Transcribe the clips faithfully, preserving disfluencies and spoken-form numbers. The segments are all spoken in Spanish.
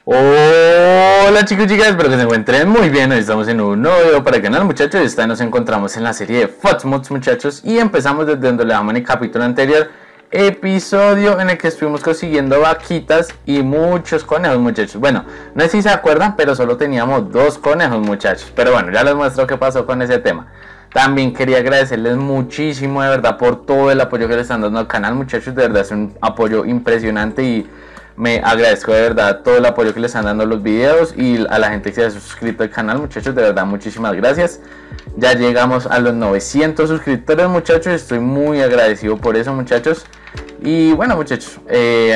Hola chicos y chicas, espero que se encuentren muy bien. Hoy estamos en un nuevo video para el canal, muchachos. Esta nos encontramos en la serie de FUTMods, muchachos, y empezamos desde donde le dejamos en el capítulo anterior, episodio en el que estuvimos consiguiendo vaquitas y muchos conejos, muchachos. Bueno, no sé si se acuerdan, pero solo teníamos dos conejos, muchachos. Pero bueno, ya les muestro qué pasó con ese tema. También quería agradecerles muchísimo, de verdad, por todo el apoyo que le están dando al canal, muchachos. De verdad es un apoyo impresionante y me agradezco de verdad todo el apoyo que le están dando a los videos y a la gente que se ha suscrito al canal, muchachos. De verdad, muchísimas gracias. Ya llegamos a los novecientos suscriptores, muchachos. Estoy muy agradecido por eso, muchachos. Y bueno, muchachos, eh,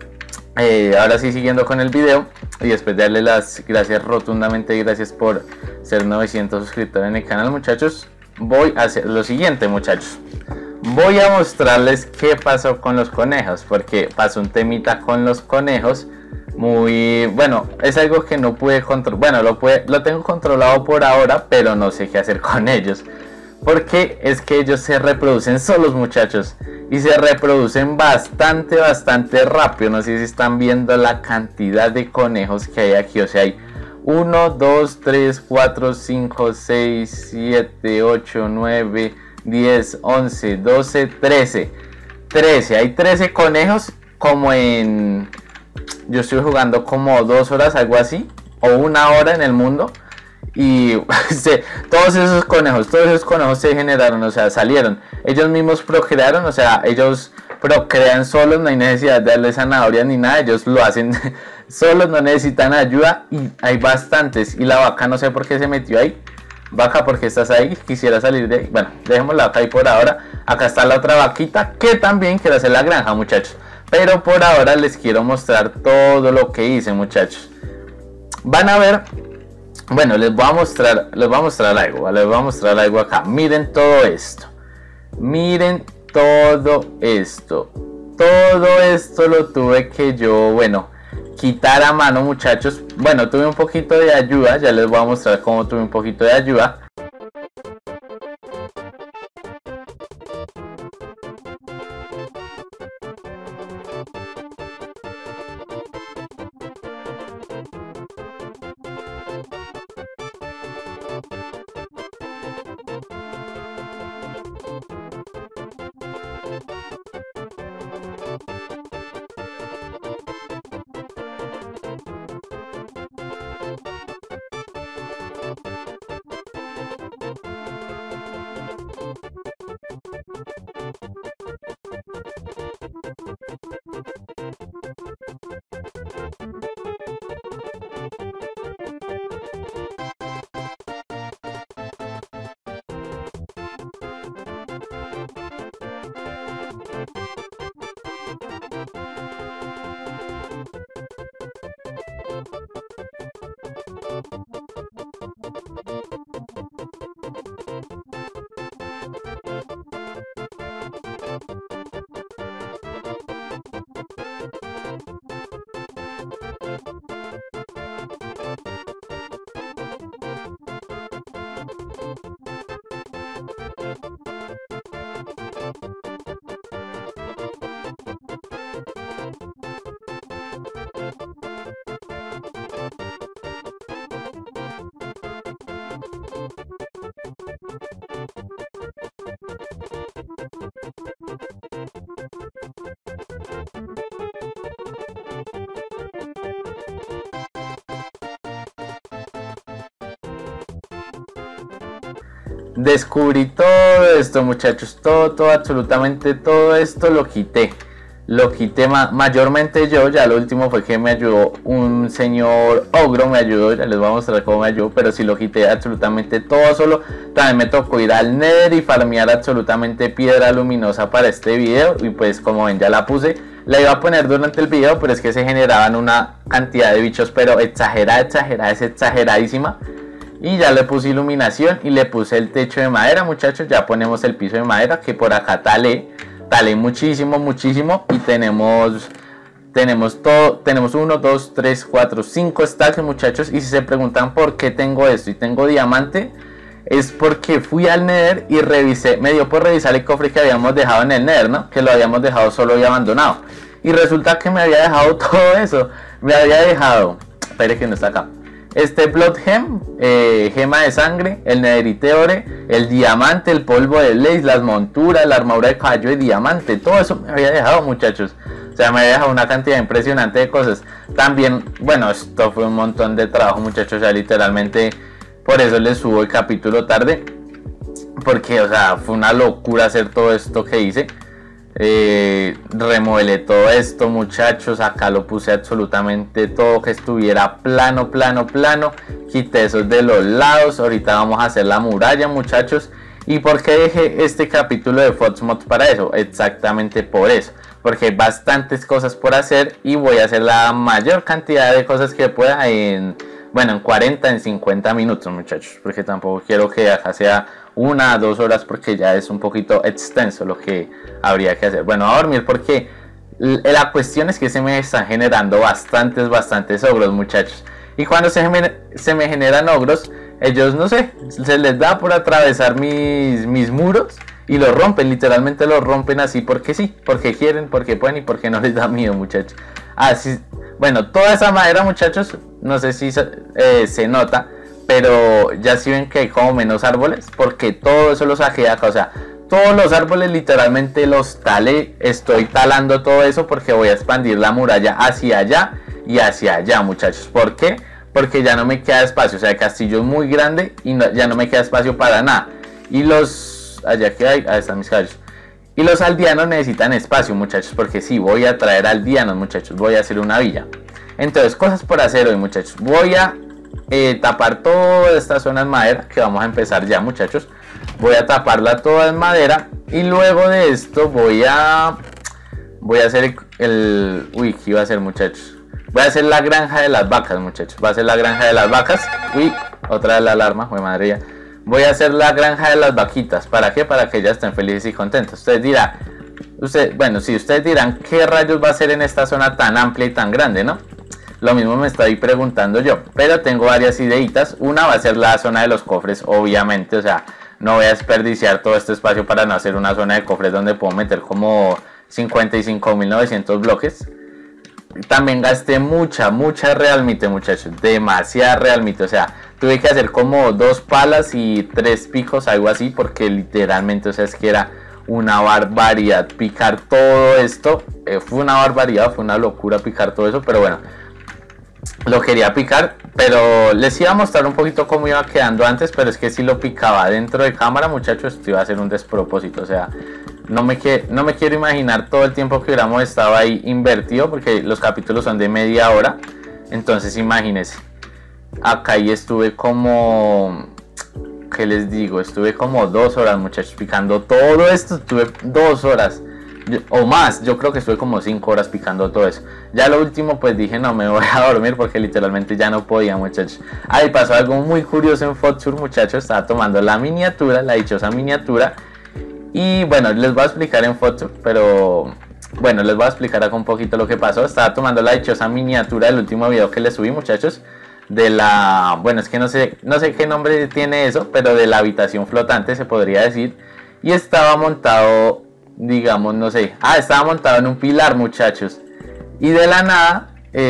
eh, ahora sí, siguiendo con el video, y después de darle las gracias rotundamente, gracias por ser novecientos suscriptores en el canal, muchachos, voy a hacer lo siguiente, muchachos. Voy a mostrarles qué pasó con los conejos, porque pasó un temita con los conejos muy bueno. Es algo que no pude controlar. Bueno, lo, puede, lo tengo controlado por ahora, pero no sé qué hacer con ellos, porque es que ellos se reproducen solos, muchachos, y se reproducen bastante, bastante rápido. No sé si están viendo la cantidad de conejos que hay aquí. O sea, hay uno, dos, tres, cuatro, cinco, seis, siete, ocho, nueve, diez, once, doce, trece. trece, hay trece conejos como en... Yo estoy jugando como dos horas, algo así, o una hora en el mundo. Y se, todos esos conejos, todos esos conejos se generaron, o sea, salieron. Ellos mismos procrearon, o sea, ellos procrean solos, no hay necesidad de darles zanahoria ni nada. Ellos lo hacen solos, no necesitan ayuda, y hay bastantes. Y la vaca no sé por qué se metió ahí. Vaca, ¿por qué estás ahí? Quisiera salir de ahí. Bueno, dejemos la vaca ahí por ahora. Acá está la otra vaquita que también quiere hacer la granja, muchachos. Pero por ahora les quiero mostrar todo lo que hice, muchachos. Van a ver... Bueno, les voy a mostrar, les voy a mostrar algo, ¿vale? Les voy a mostrar algo acá. Miren todo esto. Miren todo esto. Todo esto lo tuve que yo, bueno, quitar a mano, muchachos. Bueno, tuve un poquito de ayuda. Ya les voy a mostrar cómo tuve un poquito de ayuda. Descubrí todo esto, muchachos, todo, todo, absolutamente todo esto lo quité. Lo quité ma mayormente yo. Ya lo último fue que me ayudó un señor ogro, me ayudó, ya les voy a mostrar cómo me ayudó. Pero sí lo quité absolutamente todo solo. También me tocó ir al Nether y farmear absolutamente piedra luminosa para este video. Y pues como ven, ya la puse. La iba a poner durante el video, pero es que se generaban una cantidad de bichos, pero exagerada, exagerada, es exageradísima. Y ya le puse iluminación y le puse el techo de madera, muchachos. Ya ponemos el piso de madera, que por acá talé, talé muchísimo, muchísimo. Y tenemos, tenemos todo, tenemos uno, dos, tres, cuatro, cinco stacks, muchachos. Y si se preguntan por qué tengo esto y tengo diamante, es porque fui al Nether y revisé, me dio por revisar el cofre que habíamos dejado en el Nether, ¿no? Que lo habíamos dejado solo y abandonado. Y resulta que me había dejado todo eso. Me había dejado espere que no está acá. Este Blood Gem, eh, gema de sangre, el Netherite Ore, el diamante, el polvo de Blaze, las monturas, la armadura de caballo de diamante, todo eso me había dejado, muchachos. O sea, me había dejado una cantidad impresionante de cosas. También, bueno, esto fue un montón de trabajo, muchachos. O sea, literalmente, por eso les subo el capítulo tarde. Porque, o sea, fue una locura hacer todo esto que hice. Eh, remodelé todo esto, muchachos. Acá lo puse absolutamente todo, que estuviera plano, plano, plano. Quité esos de los lados. Ahorita vamos a hacer la muralla, muchachos. ¿Y por qué dejé este capítulo de FoxMod para eso? Exactamente por eso. Porque hay bastantes cosas por hacer y voy a hacer la mayor cantidad de cosas que pueda en, bueno, en cuarenta, en cincuenta minutos, muchachos. Porque tampoco quiero que acá sea una, dos horas, porque ya es un poquito extenso lo que habría que hacer. Bueno, a dormir porque la cuestión es que se me están generando bastantes, bastantes ogros, muchachos. Y cuando se me, se me generan ogros, ellos, no sé, se les da por atravesar mis, mis muros. Y lo rompen, literalmente lo rompen así porque sí, porque quieren, porque pueden y porque no les da miedo, muchachos. Así, bueno, toda esa madera, muchachos, no sé si eh, se nota, pero ya sí ven que hay como menos árboles, porque todo eso lo saqué de acá, o sea, todos los árboles literalmente los talé, estoy talando todo eso porque voy a expandir la muralla hacia allá y hacia allá, muchachos. ¿Por qué? Porque ya no me queda espacio, o sea, el castillo es muy grande y no, ya no me queda espacio para nada. Y los... allá que hay, ahí están mis caballos. Y los aldeanos necesitan espacio, muchachos, porque sí, voy a traer aldeanos, muchachos, voy a hacer una villa. Entonces, cosas por hacer hoy, muchachos. Voy a eh, tapar toda esta zona en madera, que vamos a empezar ya, muchachos. Voy a taparla toda en madera y luego de esto voy a... Voy a hacer el... el uy, ¿qué iba a hacer, muchachos? Voy a hacer la granja de las vacas, muchachos. Voy a hacer la granja de las vacas. Uy, otra vez la alarma, fue madre ya. Voy a hacer la granja de las vaquitas. ¿Para qué? Para que ellas estén felices y contentas. Ustedes dirán, usted, bueno, sí, ustedes dirán, ¿qué rayos va a hacer en esta zona tan amplia y tan grande, no? Lo mismo me estoy preguntando yo. Pero tengo varias ideitas. Una va a ser la zona de los cofres, obviamente. O sea, no voy a desperdiciar todo este espacio para no hacer una zona de cofres donde puedo meter como cincuenta y cinco mil novecientos bloques. También gasté mucha, mucha realmite, muchachos. Demasiada realmite, o sea... Tuve que hacer como dos palas y tres picos, algo así, porque literalmente, o sea, es que era una barbaridad picar todo esto. Eh, fue una barbaridad, fue una locura picar todo eso, pero bueno, lo quería picar, pero les iba a mostrar un poquito cómo iba quedando antes, pero es que si lo picaba dentro de cámara, muchachos, esto iba a ser un despropósito, o sea, no me, que, no me quiero imaginar todo el tiempo que hubiéramos estado ahí invertido, porque los capítulos son de media hora, entonces imagínense. Acá y estuve como, ¿qué les digo? Estuve como dos horas, muchachos, picando todo esto. Estuve dos horas yo, o más. Yo creo que estuve como cinco horas picando todo eso. Ya lo último, pues dije, no, me voy a dormir porque literalmente ya no podía, muchachos. Ahí pasó algo muy curioso en Foxur, muchachos. Estaba tomando la miniatura, la dichosa miniatura. Y bueno, les voy a explicar en Foxur, pero... Bueno, les voy a explicar acá un poquito lo que pasó. Estaba tomando la dichosa miniatura del último video que les subí, muchachos. De la, bueno, es que no sé, no sé qué nombre tiene eso, pero de la habitación flotante se podría decir. Y estaba montado, digamos, no sé, ah, estaba montado en un pilar, muchachos. Y de la nada,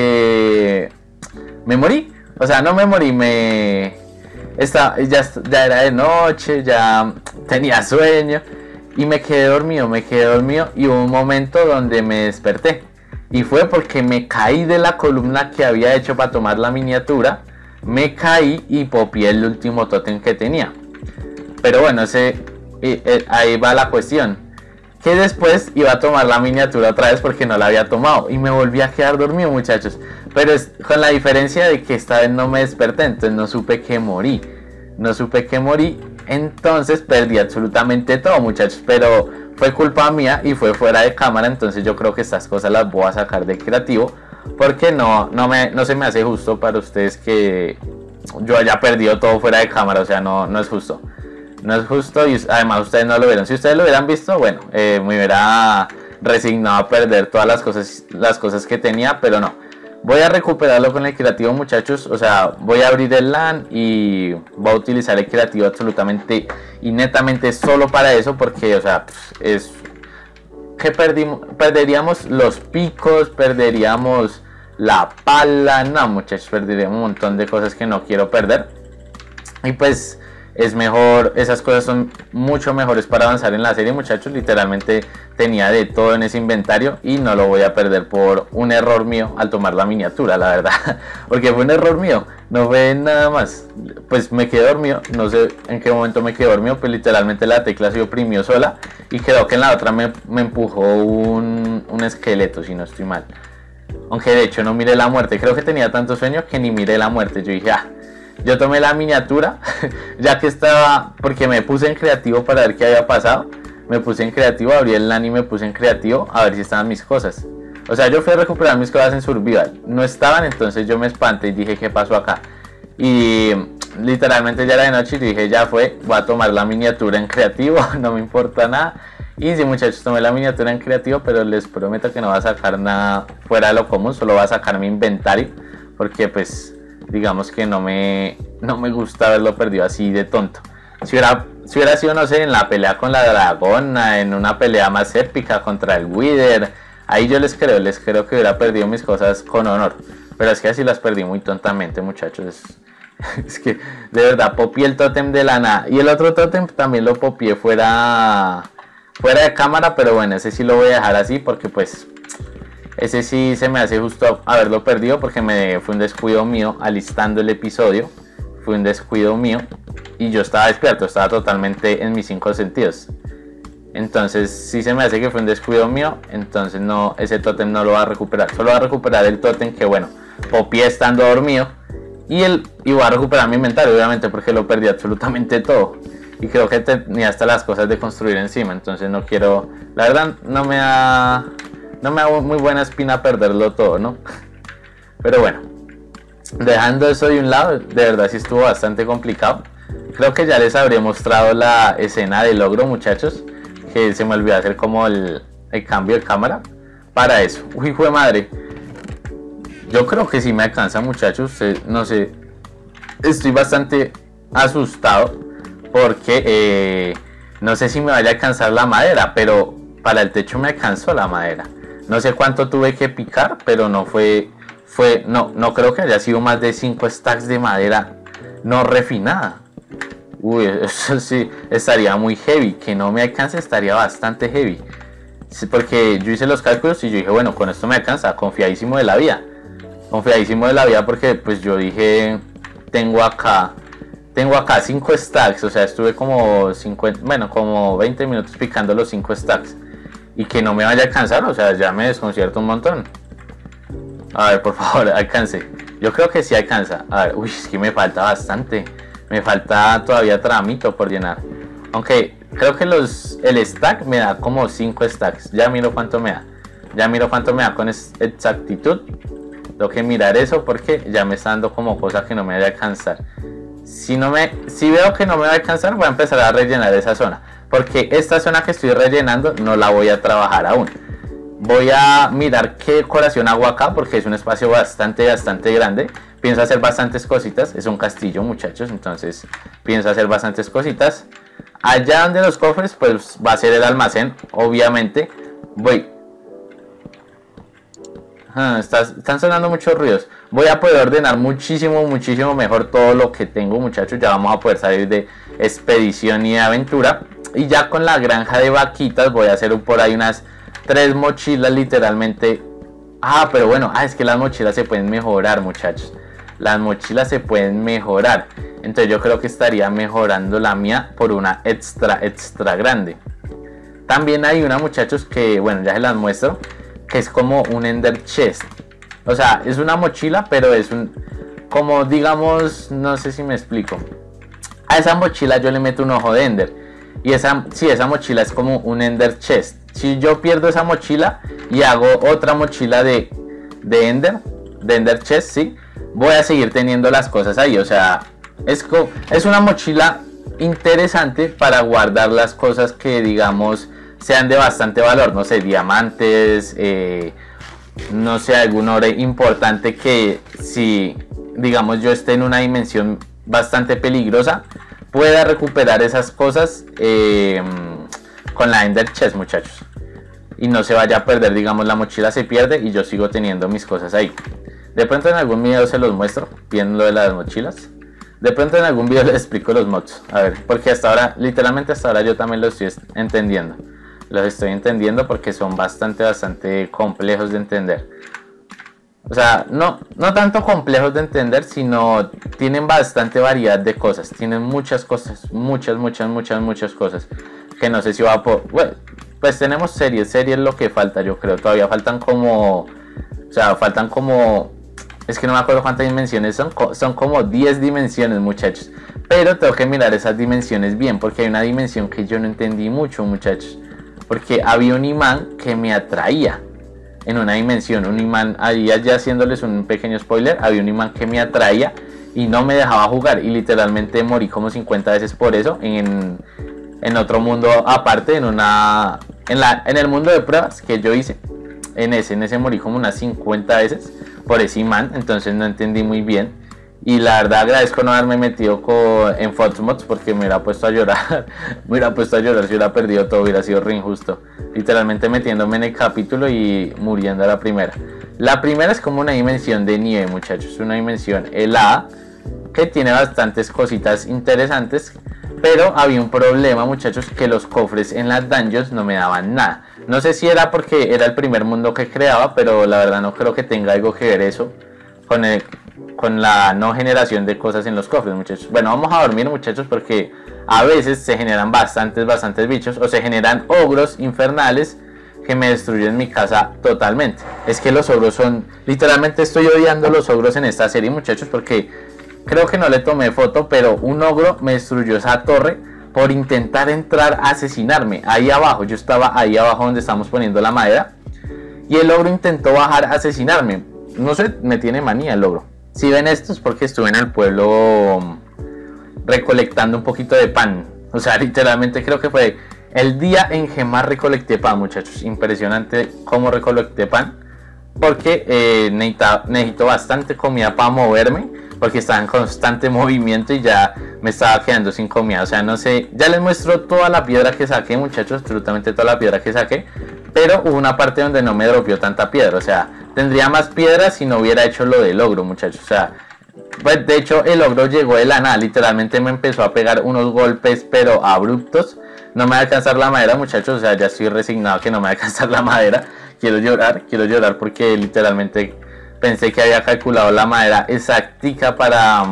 eh, me morí. O sea, no me morí, me... Estaba, ya, ya era de noche, ya tenía sueño. Y me quedé dormido, me quedé dormido. Y hubo un momento donde me desperté. Y fue porque me caí de la columna que había hecho para tomar la miniatura. Me caí y popié el último tótem que tenía. Pero bueno, ese, eh, eh, ahí va la cuestión. Que después iba a tomar la miniatura otra vez porque no la había tomado. Y me volví a quedar dormido, muchachos. Pero es con la diferencia de que esta vez no me desperté. Entonces no supe que morí. No supe que morí. Entonces perdí absolutamente todo, muchachos. Pero... fue culpa mía y fue fuera de cámara, entonces yo creo que estas cosas las voy a sacar de creativo, porque no, no, me, no se me hace justo para ustedes que yo haya perdido todo fuera de cámara, o sea, no, no es justo. No es justo y además ustedes no lo vieron. Si ustedes lo hubieran visto, bueno, eh, me hubiera resignado a perder todas las cosas, las cosas que tenía, pero no. Voy a recuperarlo con el creativo, muchachos. O sea, voy a abrir el LAN y voy a utilizar el creativo absolutamente y netamente solo para eso. Porque, o sea, es que perdimos, perderíamos los picos, perderíamos la pala. No, muchachos, perderé un montón de cosas que no quiero perder. Y pues es mejor, esas cosas son mucho mejores para avanzar en la serie, muchachos. Literalmente tenía de todo en ese inventario y no lo voy a perder por un error mío al tomar la miniatura, la verdad. Porque fue un error mío, no fue nada más. Pues me quedé dormido, no sé en qué momento me quedé dormido, pues literalmente la tecla se oprimió sola y quedó que en la otra me, me empujó un, un esqueleto, si no estoy mal. Aunque de hecho no miré la muerte, creo que tenía tanto sueño que ni miré la muerte. Yo dije, ah, yo tomé la miniatura, ya que estaba, porque me puse en creativo para ver qué había pasado. Me puse en creativo, abrí el LAN y me puse en creativo a ver si estaban mis cosas. O sea, yo fui a recuperar mis cosas en survival, no estaban, entonces yo me espanté y dije, ¿qué pasó acá? Y literalmente ya era de noche y dije, ya fue, voy a tomar la miniatura en creativo, no me importa nada. Y sí, muchachos, tomé la miniatura en creativo, pero les prometo que no va a sacar nada fuera de lo común, solo va a sacar mi inventario, porque pues digamos que no me, no me gusta haberlo perdido así de tonto. Si hubiera, si hubiera sido, no sé, en la pelea con la dragona, en una pelea más épica contra el Wither, ahí yo les creo, les creo que hubiera perdido mis cosas con honor. Pero es que así las perdí muy tontamente, muchachos. Es, es que de verdad popié el tótem de la nada. Y el otro tótem también lo popié fuera, fuera de cámara, pero bueno, ese sí lo voy a dejar así porque pues ese sí se me hace justo haberlo perdido porque me fue un descuido mío alistando el episodio. Fue un descuido mío y yo estaba despierto, estaba totalmente en mis cinco sentidos. Entonces si se me hace que fue un descuido mío, entonces no, ese tótem no lo va a recuperar. Solo va a recuperar el tótem que bueno, popié estando dormido. Y, el, y voy a recuperar mi inventario obviamente porque lo perdí absolutamente todo. Y creo que tenía hasta las cosas de construir encima. Entonces no quiero, la verdad no me da, no me da muy buena espina perderlo todo, ¿no? Pero bueno. Dejando eso de un lado, de verdad sí estuvo bastante complicado. Creo que ya les habré mostrado la escena de logro, muchachos, que se me olvidó hacer como el, el cambio de cámara para eso. Uy, fue madre. Yo creo que sí me alcanza, muchachos. No sé, estoy bastante asustado porque eh, no sé si me vaya a alcanzar la madera, pero para el techo me alcanzó la madera. No sé cuánto tuve que picar, pero no fue... Fue, no, no creo que haya sido más de cinco stacks de madera no refinada. Uy, eso sí estaría muy heavy. Que no me alcance estaría bastante heavy. Sí, porque yo hice los cálculos y yo dije, bueno, con esto me alcanza. Confiadísimo de la vida. Confiadísimo de la vida porque pues yo dije, tengo acá, tengo acá cinco stacks. O sea, estuve como cincuenta, bueno, como veinte minutos picando los cinco stacks. Y que no me vaya a alcanzar, o sea, ya me desconcierto un montón. A ver, por favor, alcance. Yo creo que sí alcanza. A ver, uy, es que me falta bastante. Me falta todavía tramito por llenar. Aunque creo que los el stack me da como cinco stacks. Ya miro cuánto me da. Ya miro cuánto me da con exactitud. Tengo que mirar eso porque ya me está dando como cosa que no me va a alcanzar. Si, no me, si veo que no me va a alcanzar, voy a empezar a rellenar esa zona. Porque esta zona que estoy rellenando no la voy a trabajar aún. Voy a mirar qué decoración hago acá porque es un espacio bastante, bastante grande. Pienso hacer bastantes cositas. Es un castillo, muchachos, entonces pienso hacer bastantes cositas. Allá donde los cofres, pues va a ser el almacén, obviamente. Voy... Ah, está, están sonando muchos ruidos. Voy a poder ordenar muchísimo, muchísimo mejor todo lo que tengo, muchachos. Ya vamos a poder salir de expedición y de aventura. Y ya con la granja de vaquitas voy a hacer por ahí unas... tres mochilas literalmente. Ah, pero bueno, ah, es que las mochilas se pueden mejorar, muchachos. Las mochilas se pueden mejorar. Entonces yo creo que estaría mejorando la mía por una extra, extra grande. También hay una, muchachos, que bueno, ya se las muestro, que es como un Ender Chest. O sea, es una mochila, pero es un... como digamos, no sé si me explico. A esa mochila yo le meto un ojo de Ender. Y esa, sí, esa mochila es como un Ender Chest. Si yo pierdo esa mochila y hago otra mochila de, de Ender, de Ender Chest, sí, voy a seguir teniendo las cosas ahí. O sea, es, es una mochila interesante para guardar las cosas que, digamos, sean de bastante valor. No sé, diamantes, eh, no sé, algún oro importante que si, digamos, yo esté en una dimensión bastante peligrosa, pueda recuperar esas cosas eh, con la Ender Chest, muchachos. Y no se vaya a perder, digamos, la mochila se pierde y yo sigo teniendo mis cosas ahí. De pronto en algún video se los muestro, viendo lo de las mochilas. De pronto en algún video les explico los mods. A ver, porque hasta ahora, literalmente hasta ahora yo también los estoy entendiendo. Los estoy entendiendo porque son bastante, bastante complejos de entender. O sea, no, no tanto complejos de entender, sino tienen bastante variedad de cosas. Tienen muchas cosas, muchas, muchas, muchas, muchas cosas. Que no sé si va por... Bueno, pues tenemos series, series lo que falta, yo creo. Todavía faltan como... O sea, faltan como... Es que no me acuerdo cuántas dimensiones son. Son como diez dimensiones, muchachos. Pero tengo que mirar esas dimensiones bien, porque hay una dimensión que yo no entendí mucho, muchachos. Porque había un imán que me atraía en una dimensión, un imán, ahí ya haciéndoles un pequeño spoiler, había un imán que me atraía y no me dejaba jugar y literalmente morí como cincuenta veces por eso en, en otro mundo aparte, en una en, la, en el mundo de pruebas que yo hice, en ese, en ese morí como unas cincuenta veces por ese imán, entonces no entendí muy bien. Y la verdad agradezco no haberme metido con, en Foxmods porque me hubiera puesto a llorar. Me hubiera puesto a llorar si hubiera perdido todo, hubiera sido re injusto. Literalmente metiéndome en el capítulo y muriendo a la primera. La primera es como una dimensión de nieve, muchachos. Una dimensión helada que tiene bastantes cositas interesantes. Pero había un problema, muchachos, que los cofres en las dungeons no me daban nada. No sé si era porque era el primer mundo que creaba, pero la verdad no creo que tenga algo que ver eso con el... con la no generación de cosas en los cofres, muchachos. Bueno, vamos a dormir, muchachos, porque a veces se generan bastantes, bastantes bichos o se generan ogros infernales que me destruyen mi casa totalmente. Es que los ogros son... Literalmente estoy odiando los ogros en esta serie, muchachos, porque creo que no le tomé foto, pero un ogro me destruyó esa torre por intentar entrar a asesinarme. Ahí abajo, yo estaba ahí abajo donde estamos poniendo la madera y el ogro intentó bajar a asesinarme. No sé, me tiene manía el ogro. Si ven esto es porque estuve en el pueblo recolectando un poquito de pan. O sea, literalmente creo que fue el día en que más recolecté pan, muchachos. Impresionante cómo recolecté pan. Porque eh, necesito, necesito bastante comida para moverme. Porque estaba en constante movimiento y ya me estaba quedando sin comida. O sea, no sé, ya les muestro toda la piedra que saqué, muchachos. Absolutamente toda la piedra que saqué. Pero hubo una parte donde no me dropeó tanta piedra. O sea, tendría más piedras si no hubiera hecho lo del ogro, muchachos. O sea, pues de hecho el ogro llegó de la nada. Literalmente me empezó a pegar unos golpes, pero abruptos. No me va a alcanzar la madera, muchachos. O sea, ya estoy resignado que no me va a alcanzar la madera. Quiero llorar, quiero llorar porque literalmente pensé que había calculado la madera exactica para,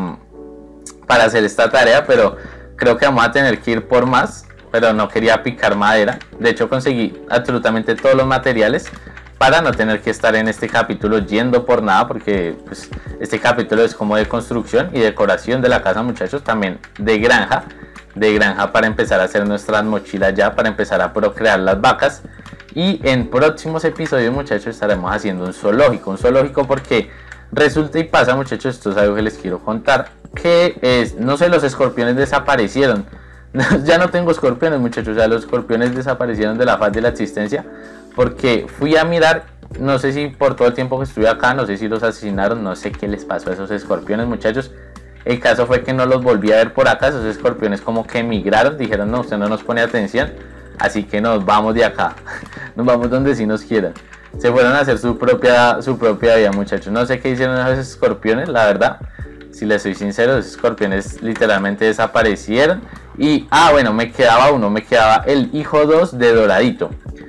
para hacer esta tarea. Pero creo que vamos a tener que ir por más. Pero no quería picar madera. De hecho conseguí absolutamente todos los materiales para no tener que estar en este capítulo yendo por nada, porque pues, este capítulo es como de construcción y decoración de la casa, muchachos, también de granja, de granja para empezar a hacer nuestras mochilas ya, para empezar a procrear las vacas. Y en próximos episodios, muchachos, estaremos haciendo un zoológico, un zoológico porque resulta y pasa, muchachos, esto es algo que les quiero contar, que es, no sé, los escorpiones desaparecieron. Ya no tengo escorpiones, muchachos, ya los escorpiones desaparecieron de la faz de la existencia. Porque fui a mirar, no sé si por todo el tiempo que estuve acá, no sé si los asesinaron, no sé qué les pasó a esos escorpiones, muchachos. El caso fue que no los volví a ver por acá, esos escorpiones como que emigraron, dijeron no, usted no nos pone atención, así que nos vamos de acá, nos vamos donde sí nos quieran. Se fueron a hacer su propia, su propia vida, muchachos. No sé qué hicieron esos escorpiones, la verdad. Si les soy sincero, los escorpiones literalmente desaparecieron. Y, ah, bueno, me quedaba uno, me quedaba el hijo dos de Doradito.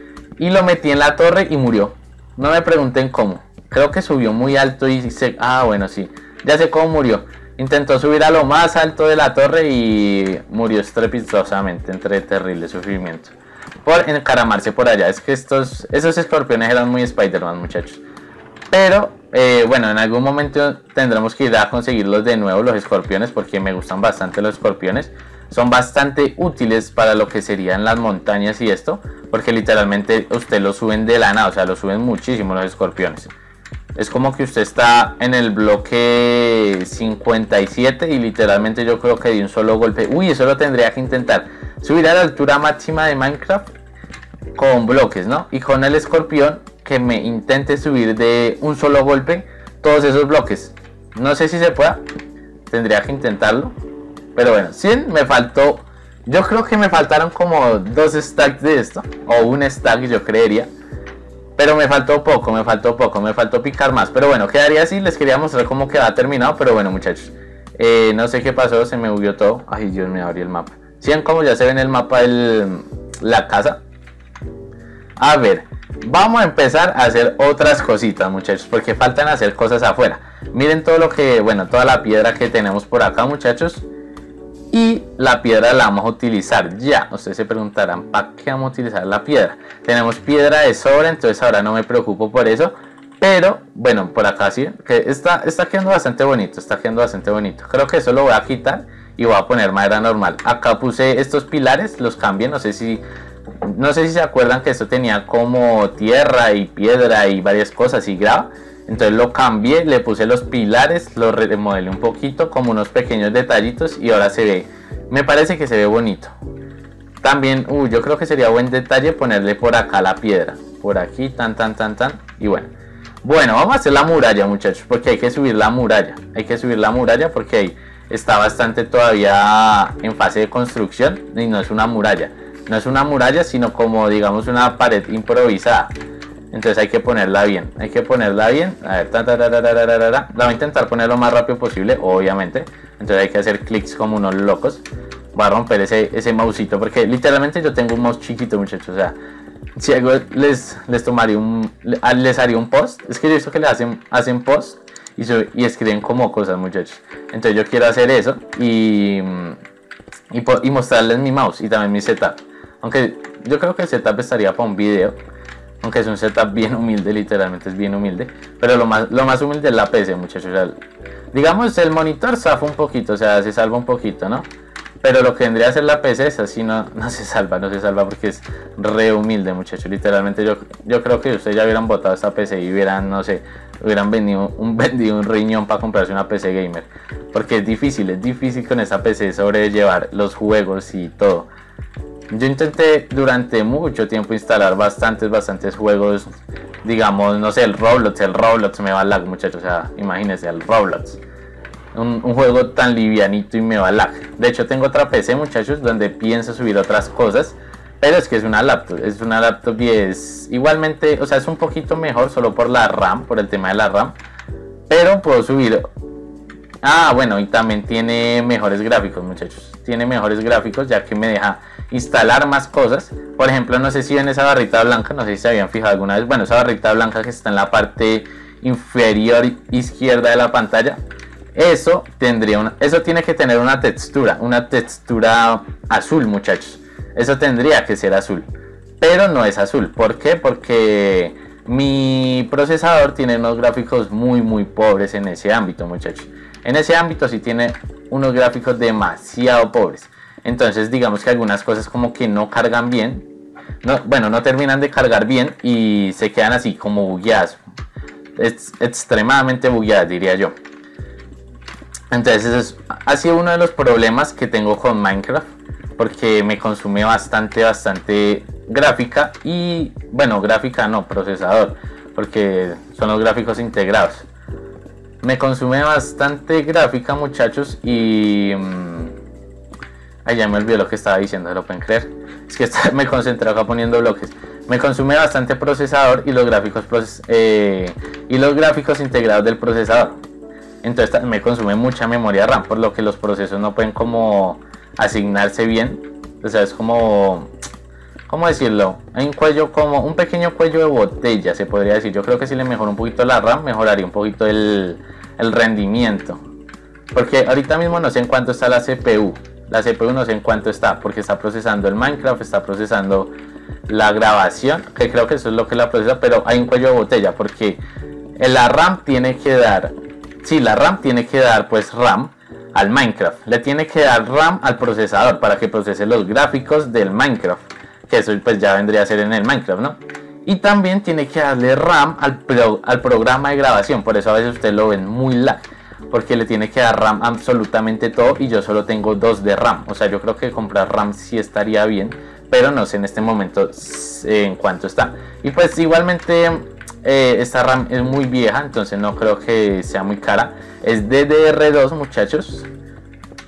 Y lo metí en la torre y murió. No me pregunten cómo. Creo que subió muy alto y se... Ah, bueno, sí. Ya sé cómo murió. Intentó subir a lo más alto de la torre y murió estrepitosamente entre terrible sufrimiento. Por encaramarse por allá. Es que estos, esos escorpiones eran muy Spider-Man, muchachos. Pero, eh, bueno, en algún momento tendremos que ir a conseguirlos de nuevo, los escorpiones, porque me gustan bastante los escorpiones. Son bastante útiles para lo que serían las montañas y esto, porque literalmente usted los suben de la nada, o sea, los suben muchísimo los escorpiones. Es como que usted está en el bloque cincuenta y siete y literalmente yo creo que de un solo golpe, uy, eso lo tendría que intentar, subir a la altura máxima de Minecraft con bloques, ¿no? Y con el escorpión que me intente subir de un solo golpe todos esos bloques. No sé si se pueda, tendría que intentarlo. Pero bueno, cien me faltó. Yo creo que me faltaron como dos stacks de esto, o un stack yo creería. Pero me faltó poco, me faltó poco, me faltó picar más. Pero bueno, quedaría así, les quería mostrar cómo queda terminado. Pero bueno, muchachos, eh, no sé qué pasó, se me bugueó todo. Ay, Dios mío, abrí el mapa. ¿Sí ven cómo ya se ve en el mapa el, la casa? A ver, vamos a empezar a hacer otras cositas, muchachos, porque faltan hacer cosas afuera. Miren todo lo que, bueno, toda la piedra que tenemos por acá, muchachos. Y la piedra la vamos a utilizar ya. Ustedes se preguntarán, ¿para qué vamos a utilizar la piedra? Tenemos piedra de sobra, entonces ahora no me preocupo por eso. Pero, bueno, por acá sí, que está, está quedando bastante bonito, está quedando bastante bonito. Creo que eso lo voy a quitar y voy a poner madera normal. Acá puse estos pilares, los cambié, no sé si... No sé si se acuerdan que esto tenía como tierra y piedra y varias cosas y grava. Entonces lo cambié, le puse los pilares, lo remodelé un poquito, como unos pequeños detallitos y ahora se ve, me parece que se ve bonito. También, uh, yo creo que sería buen detalle ponerle por acá la piedra, por aquí, tan, tan, tan, tan, y bueno. Bueno, vamos a hacer la muralla, muchachos, porque hay que subir la muralla, hay que subir la muralla porque ahí está bastante todavía en fase de construcción y no es una muralla. No es una muralla, sino como, digamos, una pared improvisada. Entonces hay que ponerla bien, hay que ponerla bien. A ver, ta, ta, ta, ta, ta, ta, ta, ta. La voy a intentar poner lo más rápido posible, obviamente. Entonces hay que hacer clics como unos locos. Voy a romper ese, ese mousito, porque literalmente yo tengo un mouse chiquito, muchachos. O sea, si algo les, les tomaría un, les haría un post. Es que yo he visto que le hacen, hacen post y, so, y escriben como cosas, muchachos. Entonces yo quiero hacer eso y, y, y mostrarles mi mouse y también mi setup. Aunque yo creo que el setup estaría para un video. Aunque es un setup bien humilde, literalmente es bien humilde. Pero lo más, lo más humilde es la P C, muchachos. O sea, digamos, el monitor zafa un poquito, o sea, se salva un poquito, ¿no? Pero lo que vendría a ser la P C es así, no, no se salva, no se salva porque es re humilde, muchachos. Literalmente yo, yo creo que ustedes ya hubieran botado esta P C y hubieran, no sé, hubieran vendido un, vendido un riñón para comprarse una P C gamer. Porque es difícil, es difícil con esa P C sobrellevar los juegos y todo. Yo intenté durante mucho tiempo instalar bastantes, bastantes juegos. Digamos, no sé, el Roblox, el Roblox me va lag, muchachos. O sea, imagínense, el Roblox. Un, un juego tan livianito y me va lag. De hecho, tengo otra P C, muchachos, donde pienso subir otras cosas. Pero es que es una laptop, es una laptop y es igualmente, o sea, es un poquito mejor solo por la RAM, por el tema de la RAM. Pero puedo subir... Ah, bueno, y también tiene mejores gráficos, muchachos. Tiene mejores gráficos ya que me deja instalar más cosas. Por ejemplo, no sé si ven esa barrita blanca, no sé si se habían fijado alguna vez. Bueno, esa barrita blanca que está en la parte inferior izquierda de la pantalla. Eso tendría una, eso tiene que tener una textura, una textura azul, muchachos. Eso tendría que ser azul, pero no es azul. ¿Por qué? Porque mi procesador tiene unos gráficos muy muy pobres en ese ámbito, muchachos. En ese ámbito sí tiene unos gráficos demasiado pobres. Entonces digamos que algunas cosas como que no cargan bien. No, bueno, no terminan de cargar bien y se quedan así como bugueadas. Es extremadamente bugueadas, diría yo. Entonces ese es, ha sido uno de los problemas que tengo con Minecraft. Porque me consume bastante, bastante gráfica. Y bueno, gráfica no, procesador. Porque son los gráficos integrados. Me consume bastante gráfica, muchachos, y... Mmm, ay, ya me olvidé lo que estaba diciendo, ¿lo pueden creer? Es que está, me concentré acá poniendo bloques. Me consume bastante procesador y los gráficos proces eh, y los gráficos integrados del procesador. Entonces me consume mucha memoria RAM, por lo que los procesos no pueden como asignarse bien. O sea, es como... ¿Cómo decirlo? Hay un cuello como un pequeño cuello de botella, se podría decir. Yo creo que si le mejoro un poquito la RAM, mejoraría un poquito el, el rendimiento. Porque ahorita mismo no sé en cuánto está la C P U. La C P U no sé en cuánto está, porque está procesando el Minecraft, está procesando la grabación, que creo que eso es lo que la procesa, pero hay un cuello de botella, porque la RAM tiene que dar... Sí, la RAM tiene que dar pues RAM al Minecraft. Le tiene que dar RAM al procesador para que procese los gráficos del Minecraft. Que eso pues ya vendría a ser en el Minecraft, ¿no? Y también tiene que darle RAM al, pro, al programa de grabación. Por eso a veces ustedes lo ven muy lag, porque le tiene que dar RAM absolutamente todo y yo solo tengo dos de RAM. O sea, yo creo que comprar RAM sí estaría bien, pero no sé en este momento eh, en cuánto está. Y pues igualmente eh, esta RAM es muy vieja, entonces no creo que sea muy cara. Es D D R dos, muchachos.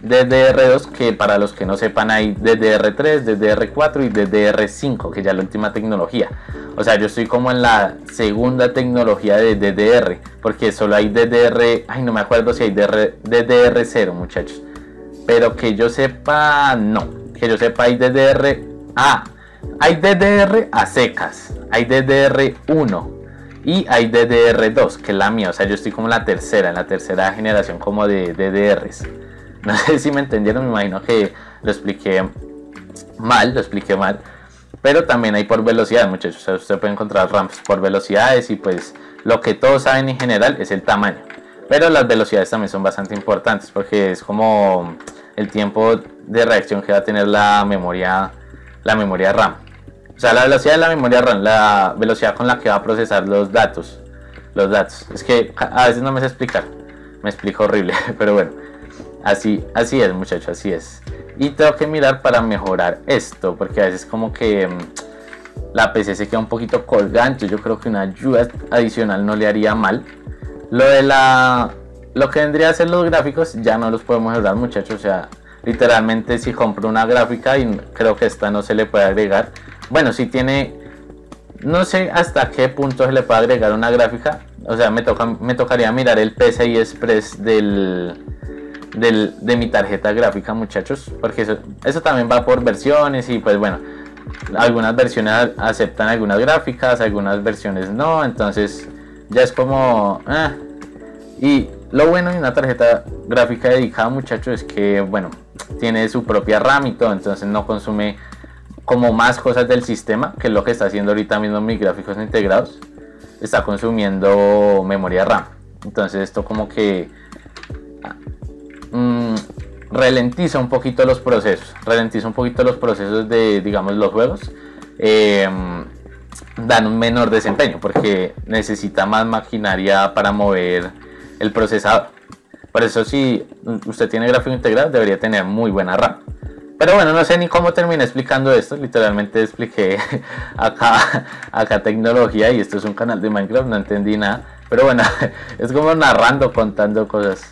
D D R dos, que para los que no sepan hay D D R tres, D D R cuatro y D D R cinco, que ya es la última tecnología. O sea, yo estoy como en la segunda tecnología de D D R, porque solo hay D D R, ay no me acuerdo si hay D D R cero, muchachos. Pero que yo sepa, no. Que yo sepa hay D D R, ah, hay D D R a secas, hay D D R uno y hay D D R dos, que es la mía. O sea, yo estoy como en la tercera, en la tercera generación como de D D Rs. No sé si me entendieron, me imagino que lo expliqué mal, lo expliqué mal. Pero también hay por velocidad, muchachos. O sea, usted puede encontrar ramps por velocidades y pues lo que todos saben en general es el tamaño. Pero las velocidades también son bastante importantes porque es como el tiempo de reacción que va a tener la memoria, la memoria RAM. O sea, la velocidad de la memoria RAM, la velocidad con la que va a procesar los datos. Los datos. Es que a veces no me sé explicar. Me explico horrible, pero bueno. Así, así es, muchachos, así es. Y tengo que mirar para mejorar esto, porque a veces como que mmm, la P C se queda un poquito colgante. Yo creo que una ayuda adicional no le haría mal. Lo de la... Lo que vendría a ser los gráficos ya no los podemos mejorar, muchachos. O sea, literalmente si compro una gráfica y creo que esta no se le puede agregar. Bueno, si tiene... No sé hasta qué punto se le puede agregar una gráfica. O sea, me, toca, me tocaría mirar el P C I Express del... Del, de mi tarjeta gráfica, muchachos, porque eso, eso también va por versiones y pues bueno, algunas versiones aceptan algunas gráficas, algunas versiones no, entonces ya es como eh. Y lo bueno de una tarjeta gráfica dedicada, muchachos, es que bueno, tiene su propia RAM y todo, entonces no consume como más cosas del sistema, que es lo que está haciendo ahorita mismo mis gráficos integrados, está consumiendo memoria RAM. Entonces esto como que Mm, ralentiza un poquito los procesos, ralentiza un poquito los procesos de, digamos, los juegos, eh, dan un menor desempeño porque necesita más maquinaria para mover el procesador. Por eso si usted tiene gráfico integrado debería tener muy buena RAM. Pero bueno, no sé ni cómo terminé explicando esto, literalmente expliqué acá, acá tecnología y esto es un canal de Minecraft, no entendí nada. Pero bueno, es como narrando, contando cosas.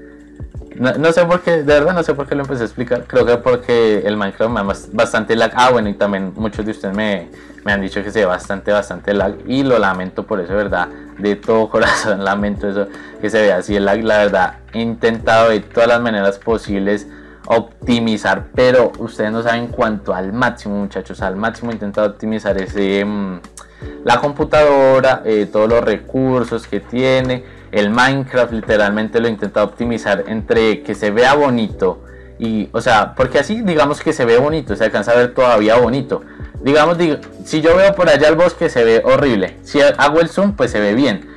No, no sé por qué, de verdad no sé por qué lo empecé a explicar. Creo que porque el Minecraft me da bastante lag. Ah, bueno, y también muchos de ustedes me, me han dicho que se ve bastante, bastante lag. Y lo lamento por eso, de verdad. De todo corazón lamento eso, que se vea así el lag. La verdad, he intentado de todas las maneras posibles optimizar. Pero ustedes no saben cuánto, al máximo, muchachos. Al máximo he intentado optimizar ese... Mmm, la computadora, eh, todos los recursos que tiene. El Minecraft literalmente lo he intentado optimizar entre que se vea bonito y, o sea, porque así digamos que se ve bonito, se alcanza a ver todavía bonito. Digamos, digo, si yo veo por allá el bosque se ve horrible, si hago el zoom pues se ve bien.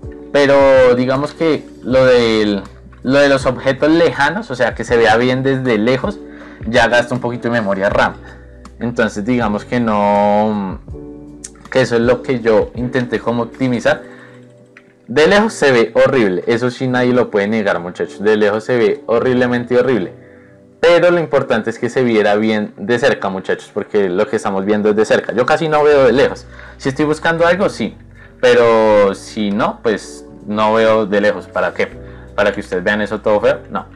Pero digamos que lo, del, lo de los objetos lejanos, o sea, que se vea bien desde lejos, ya gasta un poquito de memoria RAM. Entonces digamos que no, que eso es lo que yo intenté como optimizar. De lejos se ve horrible, eso sí nadie lo puede negar, muchachos. De lejos se ve horriblemente horrible. Pero lo importante es que se viera bien de cerca, muchachos, porque lo que estamos viendo es de cerca. Yo casi no veo de lejos. Si estoy buscando algo, sí. Pero si no, pues no veo de lejos. ¿Para qué? ¿Para que ustedes vean eso todo feo? No.